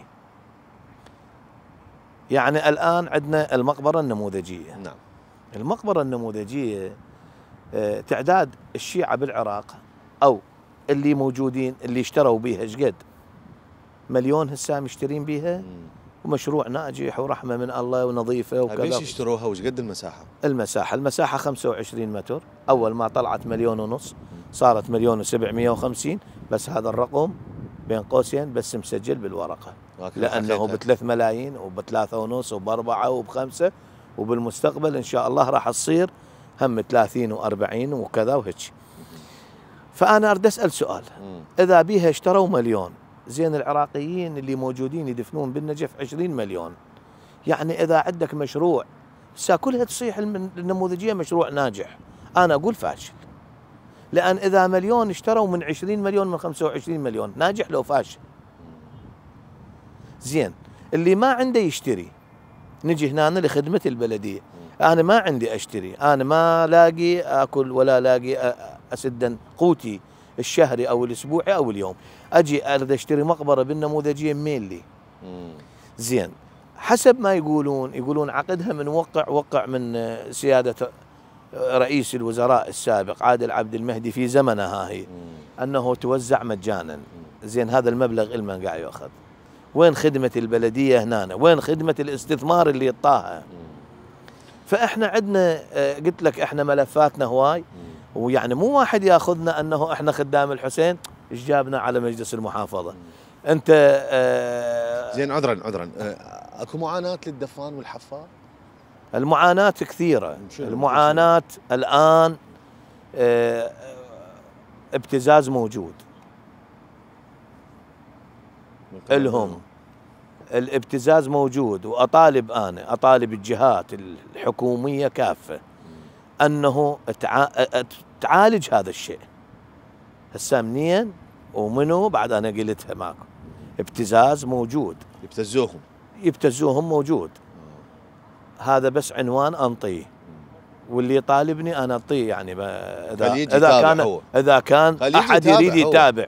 يعني الآن عندنا المقبرة النموذجية. نعم. المقبرة النموذجية تعداد الشيعة بالعراق أو اللي موجودين اللي اشتروا بيها ايش قد؟ مليون هسه مشترين بيها، ومشروع ناجح ورحمة من الله ونظيفة وكذا. ليش يشتروها وش قد المساحة؟ المساحة 25 متر، أول ما طلعت 1.5 مليون صارت 1,750,000، بس هذا الرقم بين قوسين بس مسجل بالورقة، لأنه ب3 ملايين وب3.5 وب4 وب5، وبالمستقبل إن شاء الله راح تصير هم 30 و40 وكذا وهيك. فأنا أريد أسأل سؤال، إذا بيها اشتروا 1,000,000، زين العراقيين اللي موجودين يدفنون بالنجف 20 مليون، يعني إذا عندك مشروع كلها تصيح النموذجية مشروع ناجح. أنا أقول فاشل، لأن إذا 1,000,000 اشتروا من 20 مليون من 25 مليون، ناجح لو فاشل؟ زين اللي ما عنده يشتري، نجي هنا لخدمة البلدية. أنا ما عندي أشتري، أنا ما لاقي أكل ولا لاقي أسد قوتي الشهري أو الأسبوعي أو اليوم، أجي أريد أشتري مقبرة بالنموذجية ميلي. زين حسب ما يقولون عقدها من وقع من سيادة رئيس الوزراء السابق عادل عبد المهدي في زمنها هي، أنه توزع مجانا. زين هذا المبلغ المن قاعد يأخذ؟ وين خدمة البلدية هنا؟ وين خدمة الاستثمار اللي يطاها؟ فإحنا عندنا قلت لك إحنا ملفاتنا هواي، ويعني مو واحد ياخذنا أنه إحنا خدام الحسين إيش جابنا على مجلس المحافظة. أنت زين عذرا أكو معاناة للدفان والحفار؟ المعاناة كثيرة. المعاناة الآن ابتزاز موجود الهم، الابتزاز موجود، وأطالب الجهات الحكومية كافة أنه تعالج هذا الشيء. هسه منين ومنو بعد أنا قلتها ماكو. ابتزاز موجود، يبتزوهم موجود. هذا بس عنوان أنطيه، واللي يطالبني أنا أعطيه. يعني إذا كان أحد يريد يتابع.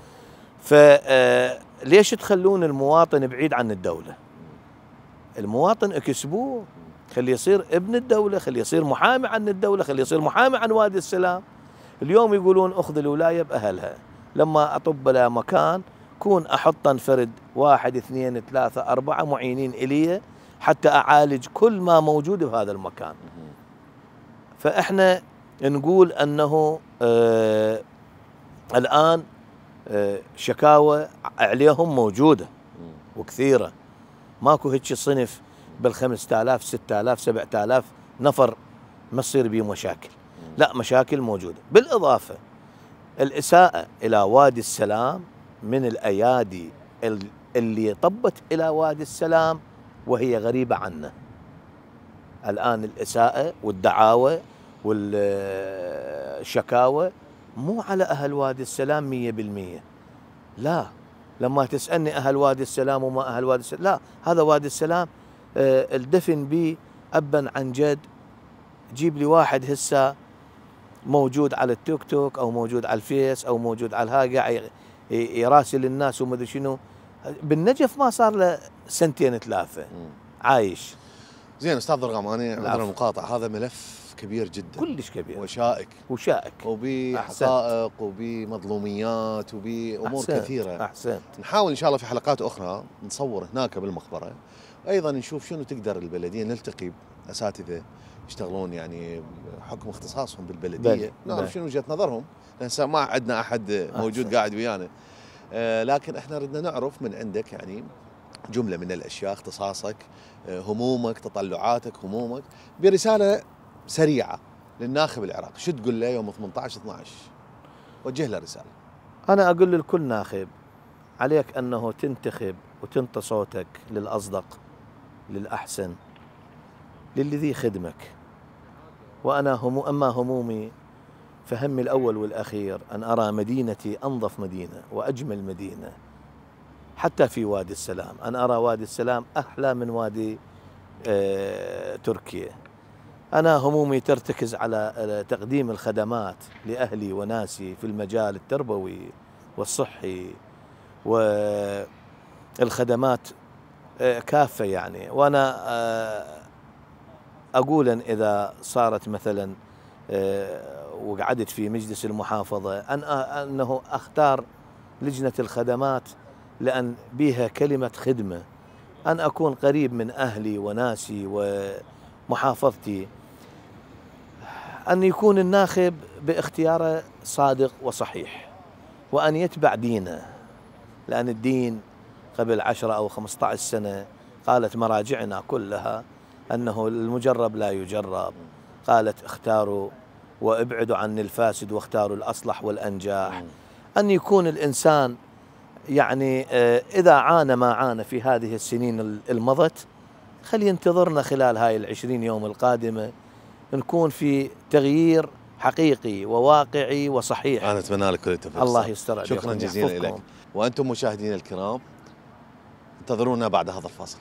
فليش تخلون المواطن بعيد عن الدولة؟ المواطن اكسبوه، خليه يصير ابن الدولة، خليه يصير محامي عن الدولة، خليه يصير محامي عن وادي السلام. اليوم يقولون أخذ الولاية بأهلها، لما أطب لا مكان كون أحط فرد 1 2 3 4 معينين إلي حتى أعالج كل ما موجود بهذا المكان. فإحنا نقول أنه الآن شكاوى عليهم موجودة وكثيرة، ماكو هيك صنف بال5000 6000 7000 نفر ما تصير بيه مشاكل، لا مشاكل موجودة. بالإضافة الإساءة إلى وادي السلام من الأيادي اللي طبت إلى وادي السلام وهي غريبة عنا. الآن الإساءة والدعاوى والشكاوى مو على أهل وادي السلام 100%. لا، لما تسألني أهل وادي السلام وما أهل وادي السلام، لا، هذا وادي السلام الدفن به أبا عن جد. جيب لي واحد هسه موجود على التيك توك أو موجود على الفيس أو موجود على الهاي قاعد يراسل الناس وما ادري شنو، بالنجف ما صار له سنتين ثلاثه عايش. زين استاذ ضرغام، انا عذر المقاطعه، هذا ملف كبير جدا كلش كبير وشائك وبحقائق وبمظلوميات وبامور كثيره. احسنت. نحاول ان شاء الله في حلقات اخرى نصور هناك بالمقبره، ايضا نشوف شنو تقدر البلديه، نلتقي باساتذه يشتغلون يعني حكم اختصاصهم بالبلديه، نعرف شنو وجهه نظرهم، لان ما عندنا احد موجود قاعد ويانا. لكن احنا ردنا نعرف من عندك يعني جمله من الاشياء، اختصاصك، همومك، تطلعاتك، همومك، برساله سريعه للناخب العراقي، شو تقول له يوم 18/12؟ وجه له رساله. انا اقول لكل ناخب عليك انه تنتخب وتنطي صوتك للاصدق، للاحسن، للذي يخدمك. وانا اما همومي فهمي الاول والاخير ان ارى مدينتي انظف مدينه واجمل مدينه، حتى في وادي السلام، أن أرى وادي السلام أحلى من وادي تركيا. أنا همومي ترتكز على تقديم الخدمات لأهلي وناسي في المجال التربوي والصحي والخدمات كافة يعني. وأنا أقول أن إذا صارت مثلا وقعدت في مجلس المحافظة أنه أختار لجنة الخدمات، لأن بها كلمة خدمة، أن أكون قريب من أهلي وناسي ومحافظتي، أن يكون الناخب باختياره صادق وصحيح، وأن يتبع دينه، لأن الدين قبل 10 أو 15 سنة قالت مراجعنا كلها أنه المجرب لا يجرب، قالت اختاروا وابعدوا عن الفاسد واختاروا الأصلح والأنجاح. أن يكون الإنسان يعني إذا عانى ما عانى في هذه السنين المضت، خلي ينتظرنا خلال هاي 20 يوم القادمة نكون في تغيير حقيقي وواقعي وصحيح. أنا أتمنى لك كل التوفيق. الله يستر. شكرا جزيلا لك. وأنتم مشاهدينا الكرام انتظرونا بعد هذا الفاصل.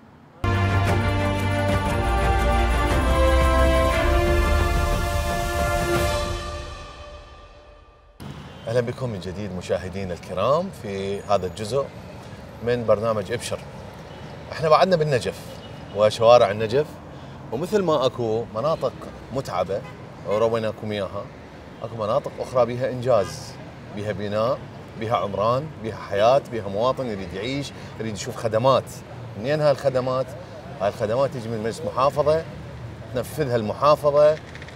أهلا بكم من جديد مشاهدينا الكرام في هذا الجزء من برنامج ابشر. احنا بعدنا بالنجف وشوارع النجف، ومثل ما اكو مناطق متعبة ورويناكم اياها، اكو مناطق اخرى بها انجاز، بها بناء، بها عمران، بها حياة، بها مواطن يريد يعيش، يريد يشوف خدمات. منين هاي الخدمات؟ هاي الخدمات تجي من مجلس محافظة تنفذها المحافظة،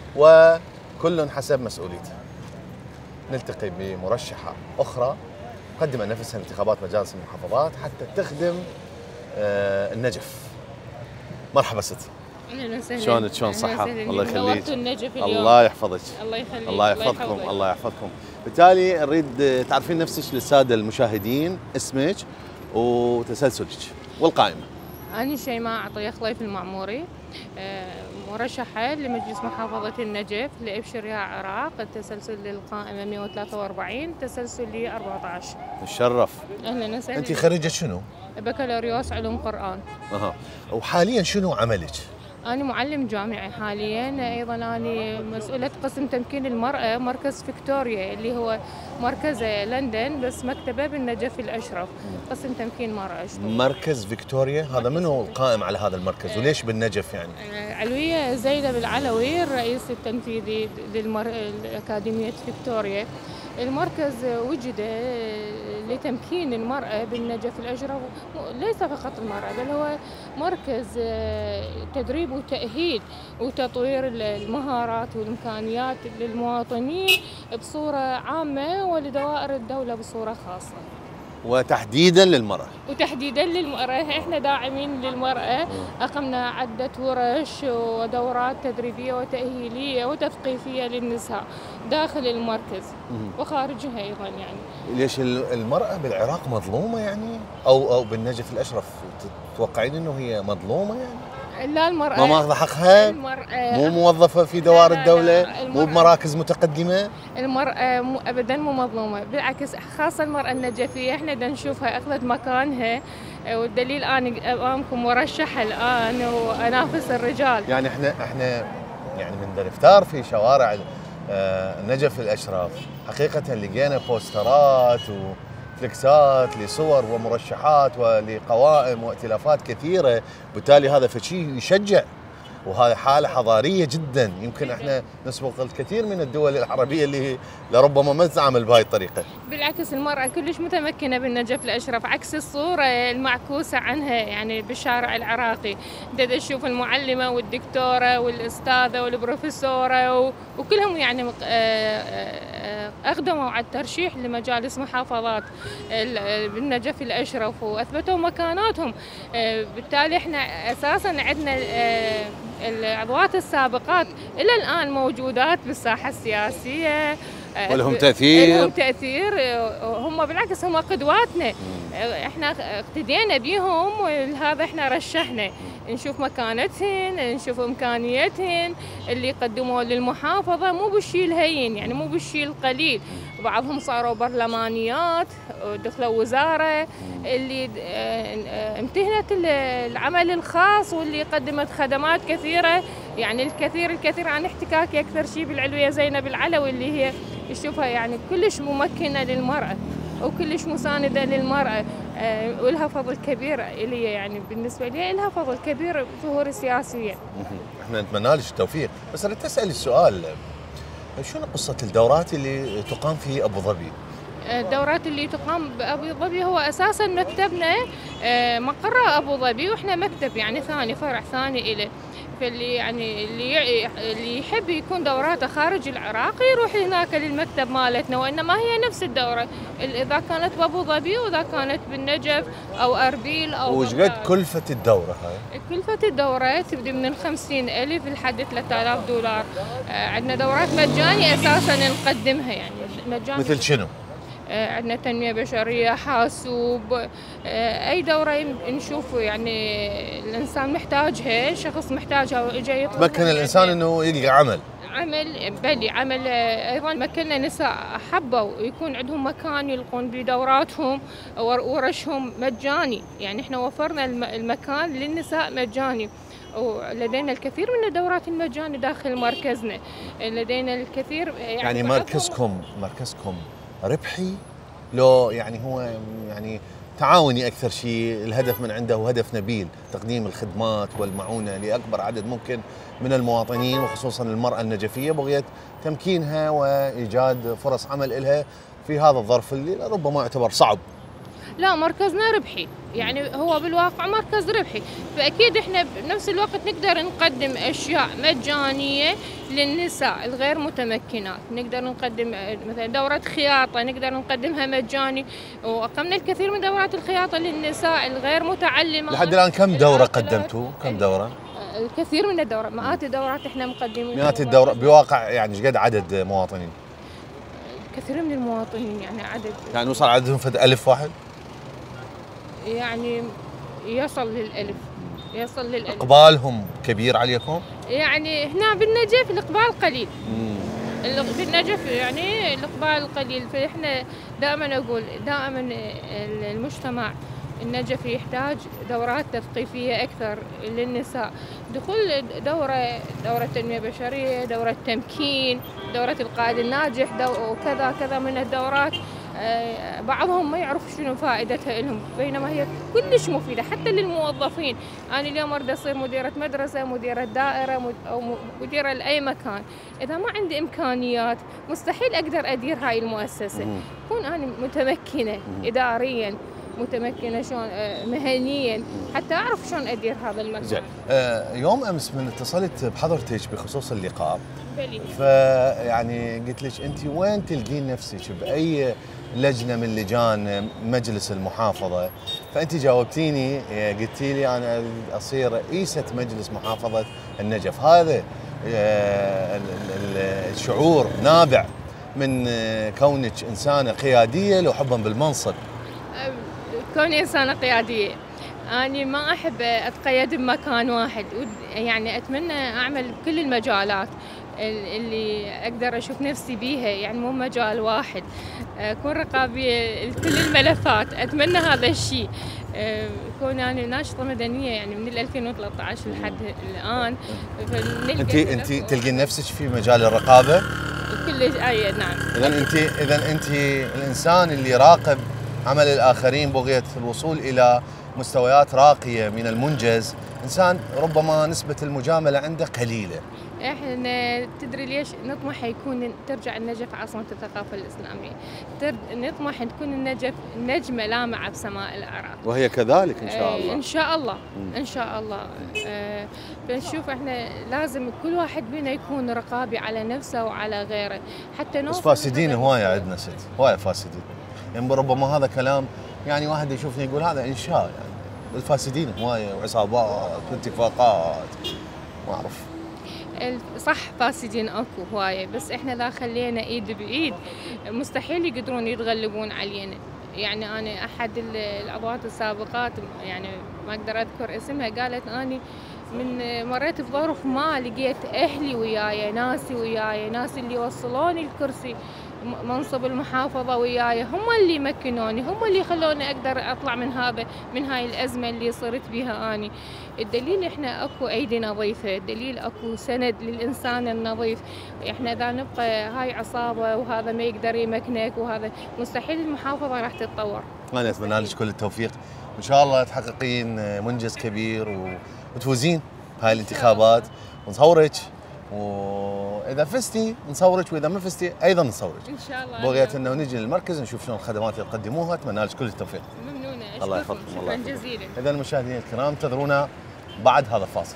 وكل حسب مسؤوليته. نلتقي بمرشحة أخرى قدمت نفسها انتخابات مجالس المحافظات حتى تخدم النجف. مرحبا ستي. اهلا وسهلا. شلونك؟ شلون صحة؟ الله يخليك. نورتوا النجف اليوم. الله يحفظك. الله يخليك. الله يحفظكم. الله يحفظكم. بالتالي نريد تعرفين نفسك للسادة المشاهدين، اسمك وتسلسلك والقائمة. أنا شيماء عطية خليف المعموري، مرشحة لمجلس محافظة النجف لإبشر يا عراق، التسلسل للقائمة 143، تسلسل لي 14. نتشرف. أهلا وسهلا. أنت خريجة شنو؟ بكالوريوس علوم قرآن. وحاليا شنو عملك؟ أنا معلم جامعي حاليا، أيضا أنا مسؤولة قسم تمكين المرأة مركز فيكتوريا اللي هو مركزه لندن بس مكتبه بالنجف الأشرف، قسم تمكين المرأة. مركز فيكتوريا هذا منو القائم على هذا المركز وليش بالنجف يعني؟ علوية زينب العلوي الرئيس التنفيذي لأكاديمية فيكتوريا. المركز وجد لتمكين المرأة بالنجف الأشرف، ليس فقط المرأة بل هو مركز تدريب وتأهيل وتطوير المهارات والإمكانيات للمواطنين بصورة عامة ولدوائر الدولة بصورة خاصة. وتحديدا للمرأة. وتحديدا للمرأة، احنا داعمين للمرأة، أقمنا عدة ورش ودورات تدريبية وتأهيلية وتثقيفية للنساء داخل المركز وخارجها أيضا يعني. ليش المرأة بالعراق مظلومة يعني؟ أو بالنجف الأشرف تتوقعين أنه هي مظلومة يعني؟ لا، المرأة ما ماخذة حقها؟ المرأة مو موظفة في دوائر الدولة؟ مو بمراكز متقدمة؟ المرأة أبدا مو مظلومة، بالعكس، خاصة المرأة النجفية احنا دا نشوفها أخذت مكانها، والدليل أنا أمامكم مرشحة الآن وأنافس الرجال. يعني احنا يعني من نفتار في شوارع النجف الأشرف حقيقة لقينا بوسترات فلكسات لصور ومرشحات ولقوائم وائتلافات كثيره، بالتالي هذا فشيء يشجع، وهذه حاله حضاريه جدا. يمكن احنا نسبق الكثير من الدول العربيه اللي لربما ما تتعامل بهاي الطريقه. بالعكس المرأة كلش متمكنة بالنجف الأشرف، عكس الصورة المعكوسة عنها يعني بالشارع العراقي. انت تشوف المعلمة والدكتورة والأستاذة والبروفيسورة وكلهم يعني أقدموا على الترشيح لمجالس محافظات بالنجف الأشرف وأثبتوا مكاناتهم. بالتالي احنا أساساً عندنا العضوات السابقات إلى الآن موجودات بالساحة السياسية، ولهم تأثير. لهم تأثير، هم بالعكس هم قدواتنا، احنا اقتدينا بيهم ولهذا احنا رشحنا. نشوف مكانتهن، نشوف امكانياتهن اللي قدموه للمحافظه، مو بالشيء الهين يعني مو بالشيء القليل. بعضهم صاروا برلمانيات ودخلوا وزاره، اللي امتهنت العمل الخاص واللي قدمت خدمات كثيره، يعني الكثير عن احتكاكي اكثر شيء بالعلويه زينب العلوي اللي هي يشوفها يعني كلش ممكنه للمراه وكلش مساندة للمرأة، ولها فضل كبير إلي يعني بالنسبة لي لها فضل كبير ظهور سياسيا. احنا نتمنى لك التوفيق، بس أنا تسأل السؤال، شنو قصة الدورات اللي تقام في أبو ظبي؟ الدورات اللي تقام بأبو ظبي هو أساسا مكتبنا مقر أبو ظبي، وإحنا مكتب يعني ثاني فرع ثاني إله، فاللي يعني اللي يحب يكون دوراته خارج العراق يروح هناك للمكتب مالتنا، وإنما هي نفس الدورة إذا كانت بأبو ظبي وإذا كانت بالنجف أو أربيل أو وش قد كلفة الدورة هاي؟ كلفة الدورة تبدأ من 50,000 لحد 3000 دولار. عندنا دورات مجانية أساسا نقدمها يعني مجانية. مثل شنو؟ عندنا تنمية بشرية، حاسوب، أي دورة نشوف يعني الإنسان محتاجها، شخص محتاجها وإجا يطلب. تمكن الإنسان إنه يلقى عمل عمل أيضا مكننا نساء حبوا يكون عندهم مكان يلقون بدوراتهم ورشهم مجاني، يعني إحنا وفرنا المكان للنساء مجاني، ولدينا الكثير من الدورات المجانية داخل مركزنا. لدينا الكثير يعني مركزكم ربحي لو يعني هو يعني تعاوني أكثر شيء، الهدف من عنده هو هدف نبيل، تقديم الخدمات والمعونة لأكبر عدد ممكن من المواطنين وخصوصا المرأة النجفية، بغية تمكينها وإيجاد فرص عمل لها في هذا الظرف اللي ربما يعتبر صعب. لا مركزنا ربحي، يعني هو بالواقع مركز ربحي، فأكيد احنا بنفس الوقت نقدر نقدم أشياء مجانية للنساء الغير متمكنات، نقدر نقدم مثلا دورة خياطة نقدر نقدمها مجاني، وأقمنا الكثير من دورات الخياطة للنساء الغير متعلمة. لحد الآن كم دورة قدمتوا؟ كم دورة؟ الكثير من الدورات، مئات الدورات احنا مقدمين. مئات الدورات بواقع يعني ايش قد عدد مواطنين؟ كثير من المواطنين يعني عدد، يعني وصل عددهم فد 1000 واحد؟ يعني يصل للألف. إقبالهم كبير عليكم؟ يعني هنا بالنجف الإقبال قليل. بالنجف يعني الإقبال قليل، فإحنا دائما أقول دائما المجتمع النجف يحتاج دورات تثقيفية أكثر للنساء، دخول دورة تنمية بشرية، دورة تمكين، دورة القائد الناجح، وكذا كذا من الدورات. بعضهم ما يعرف شنو فائدتها لهم، بينما هي كلش مفيدة حتى للموظفين. أنا اليوم أريد أصير مديرة مدرسة، مديرة دائرة أو مديرة لأي مكان، إذا ما عندي إمكانيات مستحيل أقدر أدير هاي المؤسسة. أكون أنا متمكنة إدارياً، متمكنة شلون مهنيا، حتى أعرف شلون أدير هذا المكان. زين، يوم أمس من اتصلت بحضرتك بخصوص اللقاء، بلي فيعني قلت لك أنت وين تلقين نفسك بأي لجنة من لجان مجلس المحافظة، فأنت جاوبتيني قلتي لي أنا أصير رئيسة مجلس محافظة النجف. هذا الشعور نابع من كونك إنسانة قيادية لو حبا بالمنصب؟ كوني إنسانة قيادية، أنا ما أحب أتقيد بمكان واحد، يعني أتمنى أعمل بكل المجالات اللي أقدر أشوف نفسي بيها، يعني مو مجال واحد، أكون رقابية لكل الملفات، أتمنى هذا الشيء. كون أنا ناشطة مدنية يعني من 2013 لحد الآن. أنت تلقين نفسك في مجال الرقابة؟ كل نعم. إذا أنت الإنسان اللي يراقب عمل الآخرين بغية الوصول إلى مستويات راقية من المنجز، إنسان ربما نسبة المجاملة عنده قليلة. احنا تدري ليش نطمح يكون ترجع النجف عاصمة الثقافة الإسلامية، نطمح تكون النجف نجمة لامعة بسماء العراق، وهي كذلك إن شاء الله. إن شاء الله إن شاء الله. فنشوف احنا لازم كل واحد بينا يكون رقابي على نفسه وعلى غيره حتى بس فاسدين هواية عندنا ست، هواية فاسدين. يعني ربما هذا كلام يعني واحد يشوفني يقول هذا إنشاء، يعني الفاسدين هواية وعصابات واتفاقات ما أعرف. صح فاسدين اكو هوايه، بس احنا اذا خلينا ايد بايد مستحيل يقدرون يتغلبون علينا. يعني انا احد العضوات السابقات يعني ما اقدر اذكر اسمها قالت اني من مريت بظروف ما لقيت اهلي وياي، ناسي وياي، ناس اللي وصلوني الكرسي منصب المحافظة وياي، هم اللي مكنوني، هم اللي خلوني أقدر أطلع من هاي الأزمة اللي صرت بها أني. الدليل إحنا أكو أيدي نظيفة، الدليل أكو سند للإنسان النظيف. إحنا إذا نبقى هاي عصابة وهذا ما يقدر يمكنك وهذا مستحيل المحافظة راح تتطور. أنا أتمنى لك كل التوفيق، إن شاء الله تحققين منجز كبير وتفوزين بهاي الانتخابات ونصورك، واذا فزتي نصورك، واذا ما فزتي ايضا نصورك ان شاء الله. بغية انه نجي للمركز نشوف شلون الخدمات اللي تقدموها. اتمنى لك كل التوفيق. ممنونه، الله يحفظكم. شكرا جزيلا. اذا المشاهدين الكرام انتظرونا بعد هذا الفاصل.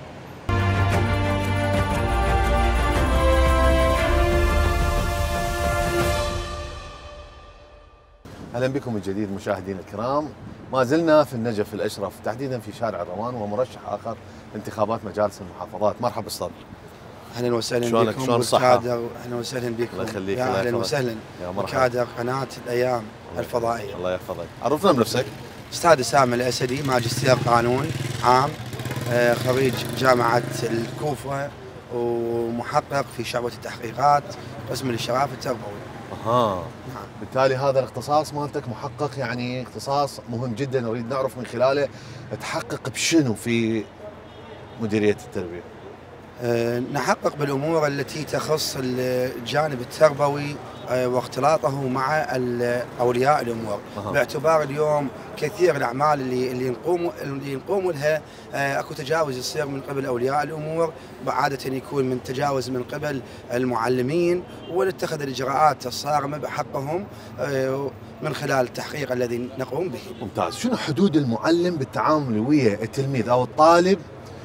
اهلا بكم من جديد مشاهدينا الكرام. ما زلنا في النجف الاشرف، تحديدا في شارع الروان، ومرشح اخر لانتخابات مجالس المحافظات. مرحبا استاذ. اهلا وسهلا شلونك؟ بكم. شلون الصحة؟ اهلا وسهلا بكم. الله يخليك. يا اهلا وسهلا. بكادر قناة الايام الفضائية. الله يحفظك. عرفنا بنفسك. استاذ اسامه الاسدي، ماجستير قانون عام، خريج جامعة الكوفة، ومحقق في شعبة التحقيقات قسم الاشراف التربوي. نعم. بالتالي هذا الاختصاص مالتك محقق، يعني اختصاص مهم جدا، نريد نعرف من خلاله تحقق بشنو في مديرية التربية؟ نحقق بالامور التي تخص الجانب التربوي واختلاطه مع اولياء الامور، باعتبار اليوم كثير الاعمال اللي نقوم لها اكو تجاوز يصير من قبل اولياء الامور، عاده يكون من تجاوز من قبل المعلمين، ونتخذ الاجراءات الصارمه بحقهم من خلال التحقيق الذي نقوم به. ممتاز. شنو حدود المعلم بالتعامل ويا التلميذ او الطالب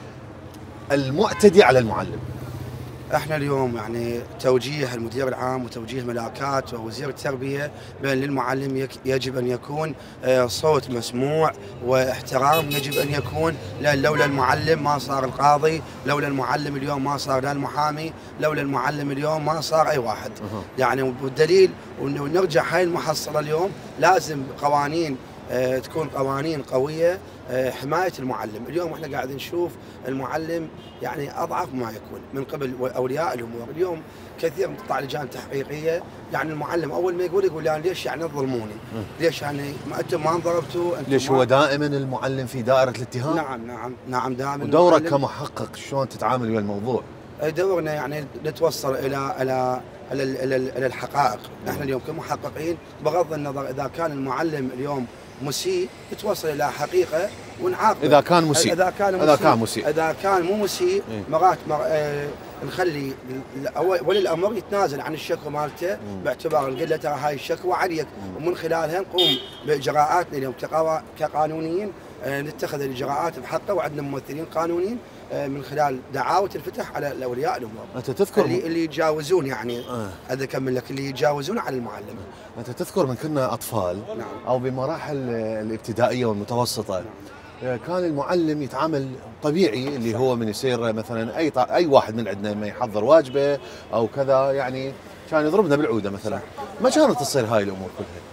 المعتدي على المعلم؟ احنا اليوم يعني توجيه المدير العام وتوجيه ملاكات ووزير التربيه بان للمعلم يجب ان يكون صوت مسموع واحترام يجب ان يكون، لان لولا المعلم ما صار القاضي، لولا المعلم اليوم ما صار لا المحامي، لولا المعلم اليوم ما صار اي واحد. يعني والدليل ونرجع هاي المحصله اليوم لازم قوانين تكون قوانين قويه حمايه المعلم. اليوم احنا قاعدين نشوف المعلم يعني اضعف ما يكون من قبل اولياء الامور. اليوم كثير من تطلع لجان تحقيقيه، يعني المعلم اول ما يقول يعني ليش يعني تظلموني؟ ليش يعني ما انتم ما انضربتوا؟ ليش هو دائما المعلم في دائره الاتهام؟ نعم دائما. ودورك كمحقق شلون تتعامل ويا الموضوع؟ دورنا يعني نتوصل الى الحقائق. نحن اليوم كمحققين بغض النظر اذا كان المعلم اليوم مسيء نتوصل الى حقيقه ونعاقبه. اذا كان مسيء، اذا كان مو مسيء مرات نخلي ولي الامر يتنازل عن الشكوى مالته باعتبار نقول له ترى هاي الشكوى عليك، ومن خلالها نقوم باجراءاتنا اليوم كقانونيين، نتخذ الاجراءات بحقه، وعندنا ممثلين قانونيين من خلال دعاوى تنفتح على اولياء الامور. انت تذكر اللي يتجاوزون، يعني اذا اكمل لك، اللي يتجاوزون على المعلم. انت تذكر من كنا اطفال او بمراحل الابتدائيه والمتوسطه، كان المعلم يتعامل طبيعي، اللي هو من يصير مثلا اي واحد من عندنا ما يحضر واجبه او كذا، يعني كان يضربنا بالعوده مثلا. ما كانت تصير هاي الامور كلها،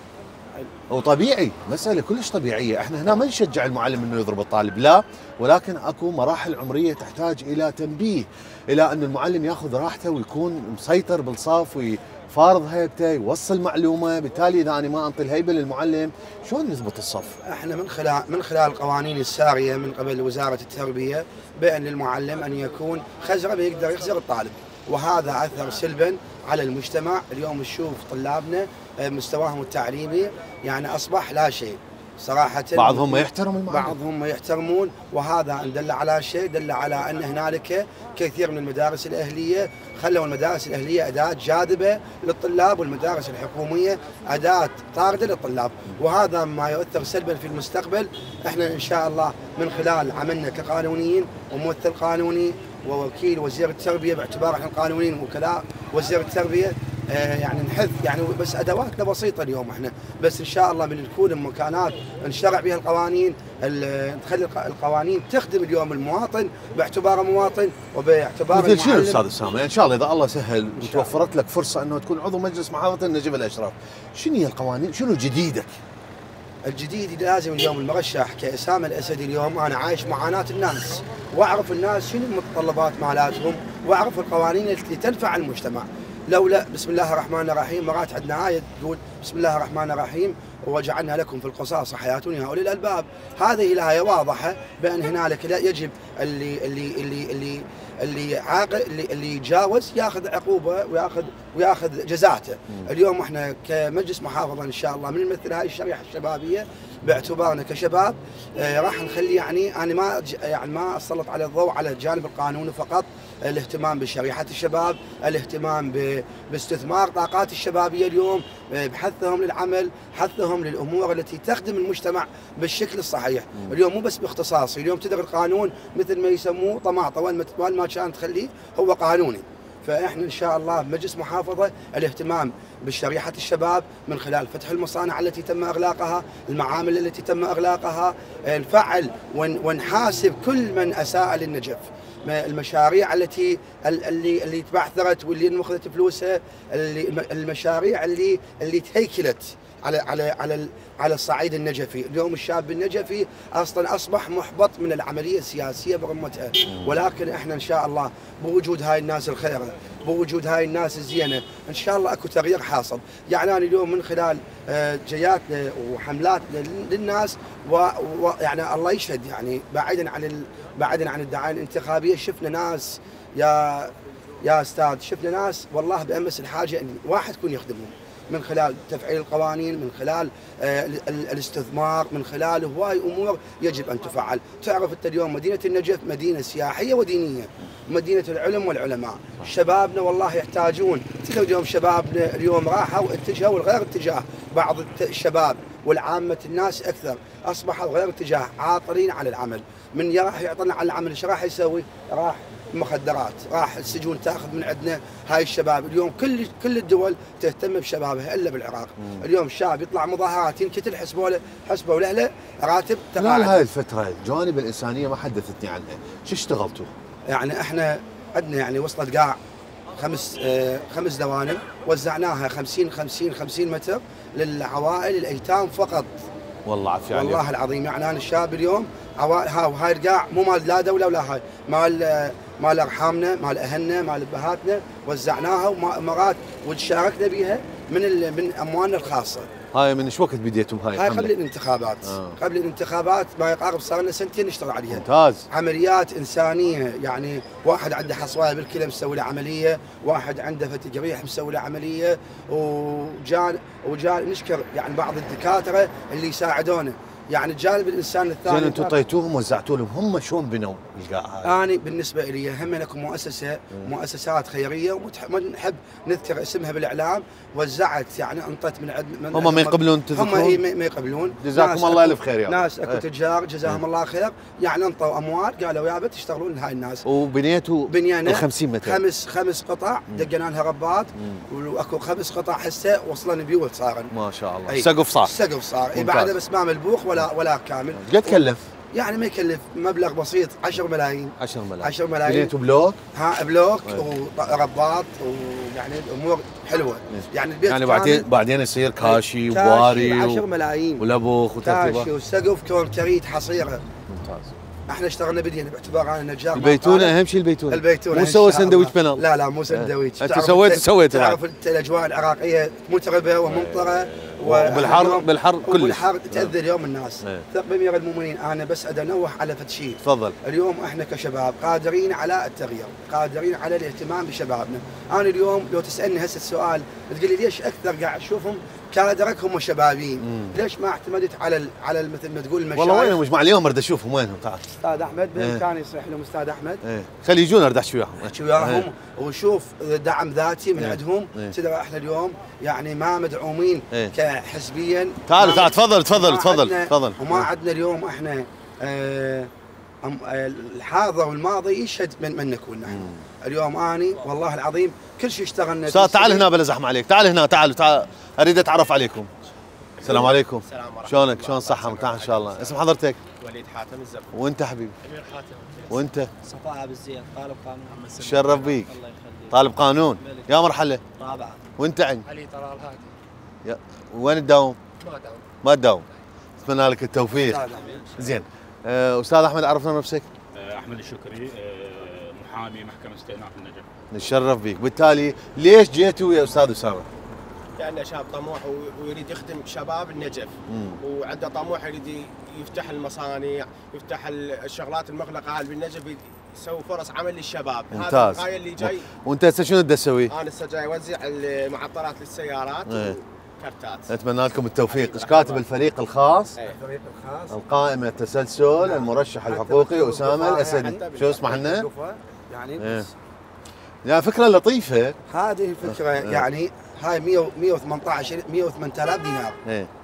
وطبيعي، مسألة كلش طبيعية. احنا هنا ما نشجع المعلم انه يضرب الطالب، لا، ولكن اكو مراحل عمرية تحتاج الى تنبيه، الى ان المعلم ياخذ راحته ويكون مسيطر بالصف ويفارض هيبته، يوصل معلومة. بالتالي اذا انا ما انطي الهيبة للمعلم شلون يضبط الصف؟ احنا من خلال القوانين السارية من قبل وزارة التربية بأن للمعلم ان يكون خزرة يقدر يخزر الطالب، وهذا اثر سلبا على المجتمع. اليوم نشوف طلابنا مستواهم التعليمي يعني اصبح لا شيء صراحة. بعضهم ما يحترم المعلم، بعضهم ما يحترمون، وهذا ان دل على شيء، دل على ان هنالك كثير من المدارس الاهليه خلوا المدارس الاهليه اداه جاذبه للطلاب، والمدارس الحكوميه اداه طارده للطلاب، وهذا ما يؤثر سلبا في المستقبل. احنا ان شاء الله من خلال عملنا كقانونيين وممثل قانوني ووكيل وزير التربيه، باعتبار احنا قانونيين وكلاء وزير التربيه، يعني نحث يعني بس ادواتنا بسيطه اليوم احنا، بس ان شاء الله من نكون المكانات نشرع بها القوانين، نخلي القوانين تخدم اليوم المواطن باعتباره مواطن وباعتباره مثل شنو استاذ اسامه؟ يعني ان شاء الله اذا الله سهل وتوفرت لك فرصه انه تكون عضو مجلس محافظه النجف الاشراف، شنو هي القوانين؟ شنو جديدك؟ الجديد لازم اليوم المرشح كأسامة الأسدي اليوم أنا عايش معاناة الناس، وأعرف الناس شنو المتطلبات مالاتهم، وأعرف القوانين التي تنفع المجتمع. لولا بسم الله الرحمن الرحيم، مرات عندنا آية تقول بسم الله الرحمن الرحيم وجعلنا لكم في القصاص حياة يا أولي الألباب. هذه الآية واضحة بأن هنالك لا يجب اللي عاقل اللي يتجاوز ياخذ عقوبه وياخذ جزاته. اليوم احنا كمجلس محافظه ان شاء الله من نمثل هاي الشريحه الشبابيه باعتبارنا كشباب، راح نخلي يعني انا ما اسلط على الضوء على الجانب القانوني فقط، الاهتمام بشريحه الشباب، الاهتمام باستثمار طاقات الشبابيه اليوم، بحثهم للعمل، حثهم للامور التي تخدم المجتمع بالشكل الصحيح. اليوم مو بس باختصاصي، اليوم تدري القانون مثل ما يسموه طماطه، وين ما كان تخليه هو قانوني. فاحنا ان شاء الله بمجلس محافظه الاهتمام بشريحه الشباب من خلال فتح المصانع التي تم اغلاقها، المعامل التي تم اغلاقها، نفعل ونحاسب كل من اساء للنجف، المشاريع اللي تبعثرت واللي انخذت فلوسها، المشاريع اللي تهيكلت على الصعيد النجفي. اليوم الشاب النجفي اصلا اصبح محبط من العمليه السياسيه برمتها، ولكن احنا ان شاء الله بوجود هاي الناس الخيره، بوجود هاي الناس الزينه، ان شاء الله اكو تغيير حاصل. يعني انا اليوم من خلال جياتنا وحملاتنا للناس ويعني الله يشهد، يعني بعيدا عن الدعايه الانتخابيه، شفنا ناس يا استاذ، شفنا ناس والله بامس الحاجه ان واحد يكون يخدمهم من خلال تفعيل القوانين، من خلال الاستثمار، من خلال هواي امور يجب ان تفعل. تعرف انت اليوم مدينه النجف مدينه سياحيه ودينيه، مدينه العلم والعلماء، شبابنا والله يحتاجون. اليوم شبابنا اليوم راحوا اتجهوا لغير اتجاه، بعض الشباب والعامه الناس اكثر اصبحوا غير اتجاه، عاطلين على العمل. من راح يعطلنا على العمل ايش راح يسوي؟ راح مخدرات، راح السجون تاخذ من عندنا هاي الشباب. اليوم كل الدول تهتم بشبابها الا بالعراق. اليوم الشاب يطلع مظاهرات ينكتل حسبوا له راتب تقاعد. هاي الفتره الجوانب الانسانيه ما حدثتني عنها، شو اشتغلتوا؟ يعني احنا عندنا يعني وصلت قاع خمس دوانم وزعناها 50 متر للعوائل الايتام فقط. والله عافية عليك. والله العظيم يعني انا الشاب اليوم هاي القاع مو مال لا دوله ولا هاي، مال ارحامنا، مال اهلنا، مال ابهاتنا، وزعناها ومرات وتشاركنا بها من اموالنا الخاصه. هاي من ايش وقت بديتم هاي قبل الانتخابات. قبل الانتخابات ما يقارب صار لنا سنتين نشتغل عليها. ممتاز. عمليات انسانيه، يعني واحد عنده حصوايه بالكلى مسوي له عمليه، واحد عنده فتق ريح مسوي له عمليه، وجان نشكر يعني بعض الدكاتره اللي يساعدونا. يعني الجانب الانساني الثاني زين انتم طيتوهم وزعتوا لهم، هم شلون بنوا القاع هاي؟ انا بالنسبه لي هم لكم مؤسسات خيريه ونحب نذكر اسمها بالاعلام، وزعت يعني انطت من هم ما يقبلون تذكرون؟ هم ما يقبلون. جزاكم الله الف خير يا ناس اكو تجار جزاهم الله خير، يعني انطوا اموال قالوا يابا تشتغلون لهاي الناس. بنينا 50 متر، خمس قطع دقنا لها رباط، واكو 5 قطع هسه وصلنا بيوت صار ما شاء الله. السقف صار بعد بس ما ملبوخ ولا كامل. قد كلف؟ يعني ما يكلف مبلغ بسيط 10 ملايين. 10 ملايين. بنيتوا بلوك؟ بلوك ورباط، ويعني الامور حلوه. يعني البيت يعني بعدين يصير كاشي وبواري 10 ملايين ولبخ وترتيبات، كاشي وسقف كونكريت حصيره. ممتاز. احنا اشتغلنا بدينا باعتبار انا نجار. البيتونه اهم شيء، البيتونه مو سوى سندويچ بنال. لا مو سندويچ. انت سويت تعرف انت الاجواء العراقيه متعبه وممطره بالحر كلش. بالحر تاذي اليوم الناس. ثق بامير المؤمنين انا بس انوه على فد شيء. تفضل. اليوم احنا كشباب قادرين على التغيير، قادرين على الاهتمام بشبابنا. انا اليوم لو تسالني هسه السؤال تقول لي ليش اكثر قاعد اشوفهم كادرك هم شبابيين؟ ليش ما اعتمدت على مثل ما تقول المشايخ؟ والله وينهم مجمع اليوم اريد اشوفهم وينهم. تعال استاذ احمد بامكاني يصيح لهم استاذ احمد. خلي يجون اريد احكي وياهم. احكي وياهم ونشوف دعم ذاتي من عندهم. تدري احنا اليوم يعني ما مدعومين كحزبيا. تعال تفضل. وما عندنا اليوم احنا الحاضر والماضي يشهد من نكون نحن. اليوم اني والله العظيم كل شيء اشتغلنا. استاذ تعال هنا بلا زحمه عليك، تعال هنا تعال اريد اتعرف عليكم. السلام عليكم. شلونك؟ شلون صحة مرتاح ان شاء الله؟ اسم حضرتك؟ وليد حاتم الزبط. وانت حبيبي؟ امير حاتم. وانت؟ صفاء عبد الزين طالب قانون. شرف بيك. الله يخليك. طالب قانون يا مرحلة؟ رابعة. وانت عن؟ علي طلال هادي. وين تداوم؟ ما تداوم. اتمنى لك التوفيق. زين. استاذ احمد عرفنا نفسك؟ احمد الشكري، محامي محكمة استئناف النجف. نتشرف بيك، بالتالي ليش جيتوا يا استاذ اسامة؟ لأنه شاب طموح ويريد يخدم شباب النجف، وعنده طموح يريد يفتح المصانع، يفتح الشغلات المغلقة هذه بالنجف، يسوي فرص عمل للشباب. ممتاز. هذا الغاية اللي جاي. وانت هسه شنو بدك تسوي؟ انا هسه جاي اوزع المعطرات للسيارات وكرتات. اتمنى لكم التوفيق. ايش كاتب الفريق الخاص؟ الفريق الخاص القائمة التسلسل المرشح الحقوقي اسامة الاسدي. شو اسمح لنا؟ يعني فكرة لطيفة. هذه الفكرة يعني هاي 118,000 دينار.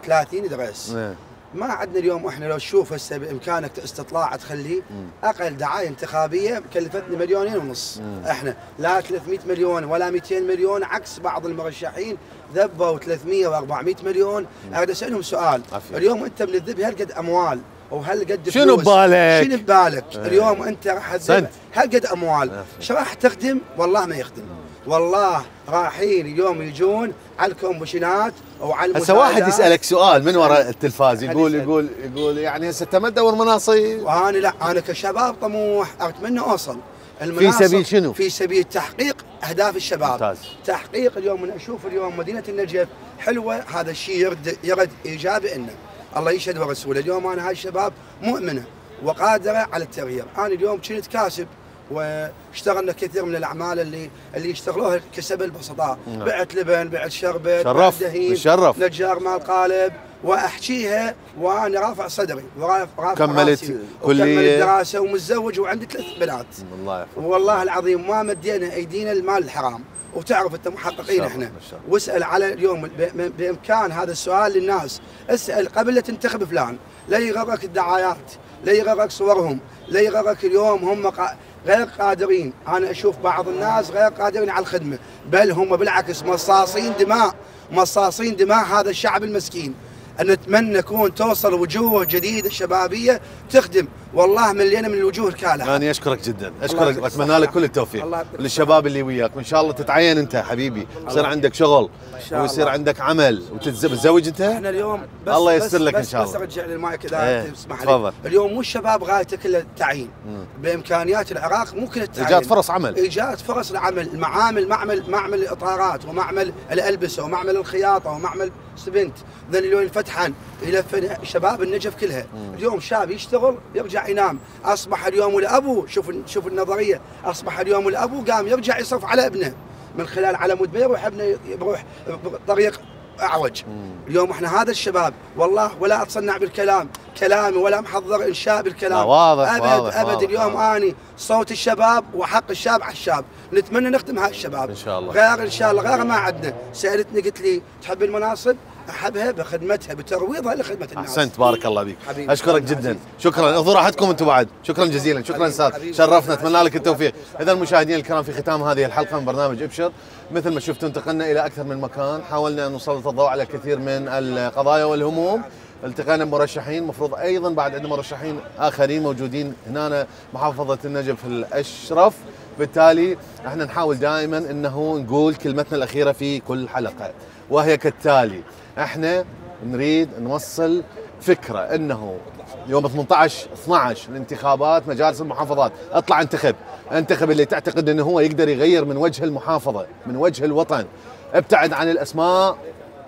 30 درس. ما عندنا اليوم احنا لو تشوف هسه بامكانك استطلاع تخليه اقل دعايه انتخابيه كلفتني 2.5 مليون. احنا لا 300 مليون ولا 200 مليون عكس بعض المرشحين ذبوا 300 و400 مليون. اريد اسالهم سؤال. اليوم انت من الذب هالقد اموال وهل قد شنو ببالك؟ شنو ببالك؟ اليوم انت راح تذب هالقد اموال، شو راح تخدم؟ والله ما يخدم. والله رايحين اليوم يجون على الكومبوشنات وعلى هسه واحد يسالك سؤال من وراء التلفاز يقول يعني هسه انت ما تدور مناصب؟ وانا لا، انا كشباب طموح اتمنى اوصل في سبيل شنو؟ في سبيل تحقيق اهداف الشباب. ممتاز. تحقيق اليوم من اشوف اليوم مدينه النجف حلوه، هذا الشيء يرد ايجابي انه الله يشهد ورسوله. اليوم انا هاي الشباب مؤمنه وقادره على التغيير. انا اليوم كنت كاسب واشتغلنا كثير من الاعمال اللي يشتغلوها كسب البسطاء. بعت لبن، بعت شربت، بعت دهين، نجار مال قالب، واحكيها وانا رافع صدري ورافع كملت كليه دراسه ومتزوج وعندي 3 بنات. الله يحفظك. والله العظيم ما مدينا ايدينا المال الحرام. وتعرف انت محققين احنا. واسال على اليوم بامكان هذا السؤال للناس، اسال قبل لا تنتخب فلان، لا يغرك الدعايات، لا يغرك صورهم، لا يغرك اليوم هم غير قادرين. انا اشوف بعض الناس غير قادرين على الخدمه، بل هم بالعكس مصاصين دماء، مصاصين دماء هذا الشعب المسكين. نتمنى نكون توصل وجوه جديده شبابيه تخدم. والله ملينا من الوجوه الكالحه. انا اشكرك جدا، اشكرك، اتمنى لك كل التوفيق للشباب اللي وياك، وان شاء الله تتعين انت حبيبي، يصير عندك شغل ويصير عندك عمل وتتزوج انت. احنا اليوم بس الله ييسر لك ان شاء الله. بس ارجع للمايك اذا تسمح لي. اليوم مو الشباب غايته كلها التعيين. بامكانيات العراق ممكن التعيين. ايجاد فرص عمل. ايجاد فرص العمل، المعامل، معمل الاطارات ومعمل الالبسه ومعمل الخياطه ومعمل سبنت، ذل اليوم فتحا الى شباب النجف كلها. اليوم شاب يشتغل يرجع ينام. اصبح اليوم الابو، شوف النظريه، اصبح اليوم الابو قام يرجع يصرف على ابنه من خلال على مدبر يروح ابنه يروح طريق اعوج. اليوم احنا هذا الشباب والله ولا اتصنع بالكلام، كلامي ولا محضر انشاء بالكلام. واضح ابد واضح ابد. واضح اليوم واضح. اني صوت الشباب وحق الشاب على الشاب. نتمنى نخدم هاي الشباب ان شاء الله. غير ان شاء الله غير ما عندنا. سالتني قلت لي تحب المناصب؟ احبها بخدمتها بترويضها لخدمه الناس. احسنت، بارك الله بك. اشكرك جدا، شكرا. اخذوا راحتكم انتم بعد. شكرا جزيلا، شكرا استاذ، شرفنا، اتمنى لك التوفيق. اذا المشاهدين الكرام، في ختام هذه الحلقه من برنامج ابشر، مثل ما شفتوا انتقلنا الى اكثر من مكان، حاولنا ان نسلط الضوء على كثير من القضايا والهموم. التقينا بمرشحين، مفروض ايضا بعد عندنا مرشحين اخرين موجودين هنا محافظه النجف الاشرف. بالتالي احنا نحاول دائما انه نقول كلمتنا الاخيره في كل حلقه، وهي كالتالي: احنا نريد نوصل فكره انه يوم 18/12 الانتخابات مجالس المحافظات، اطلع انتخب اللي تعتقد انه هو يقدر يغير من وجه المحافظه، من وجه الوطن. ابتعد عن الاسماء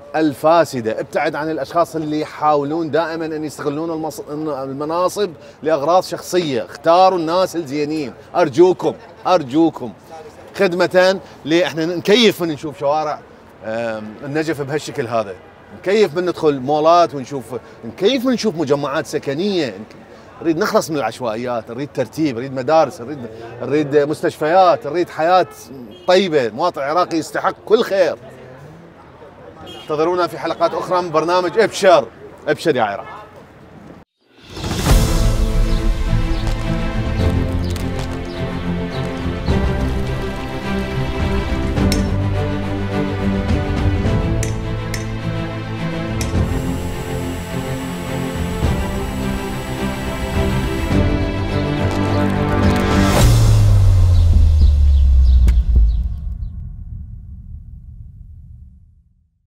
الفاسدة، ابتعد عن الأشخاص اللي يحاولون دائما أن يستغلون المناصب لأغراض شخصية. اختاروا الناس الزينين، أرجوكم أرجوكم، خدمة احنا نكيف من نشوف شوارع النجف بهالشكل هذا، نكيف من ندخل مولات نكيف من نشوف مجمعات سكنية. نريد نخلص من العشوائيات، نريد ترتيب، نريد مدارس، نريد مستشفيات، نريد حياة طيبة. مواطن عراقي يستحق كل خير. انتظرونا في حلقات أخرى من برنامج ابشر. ابشر يا عراق.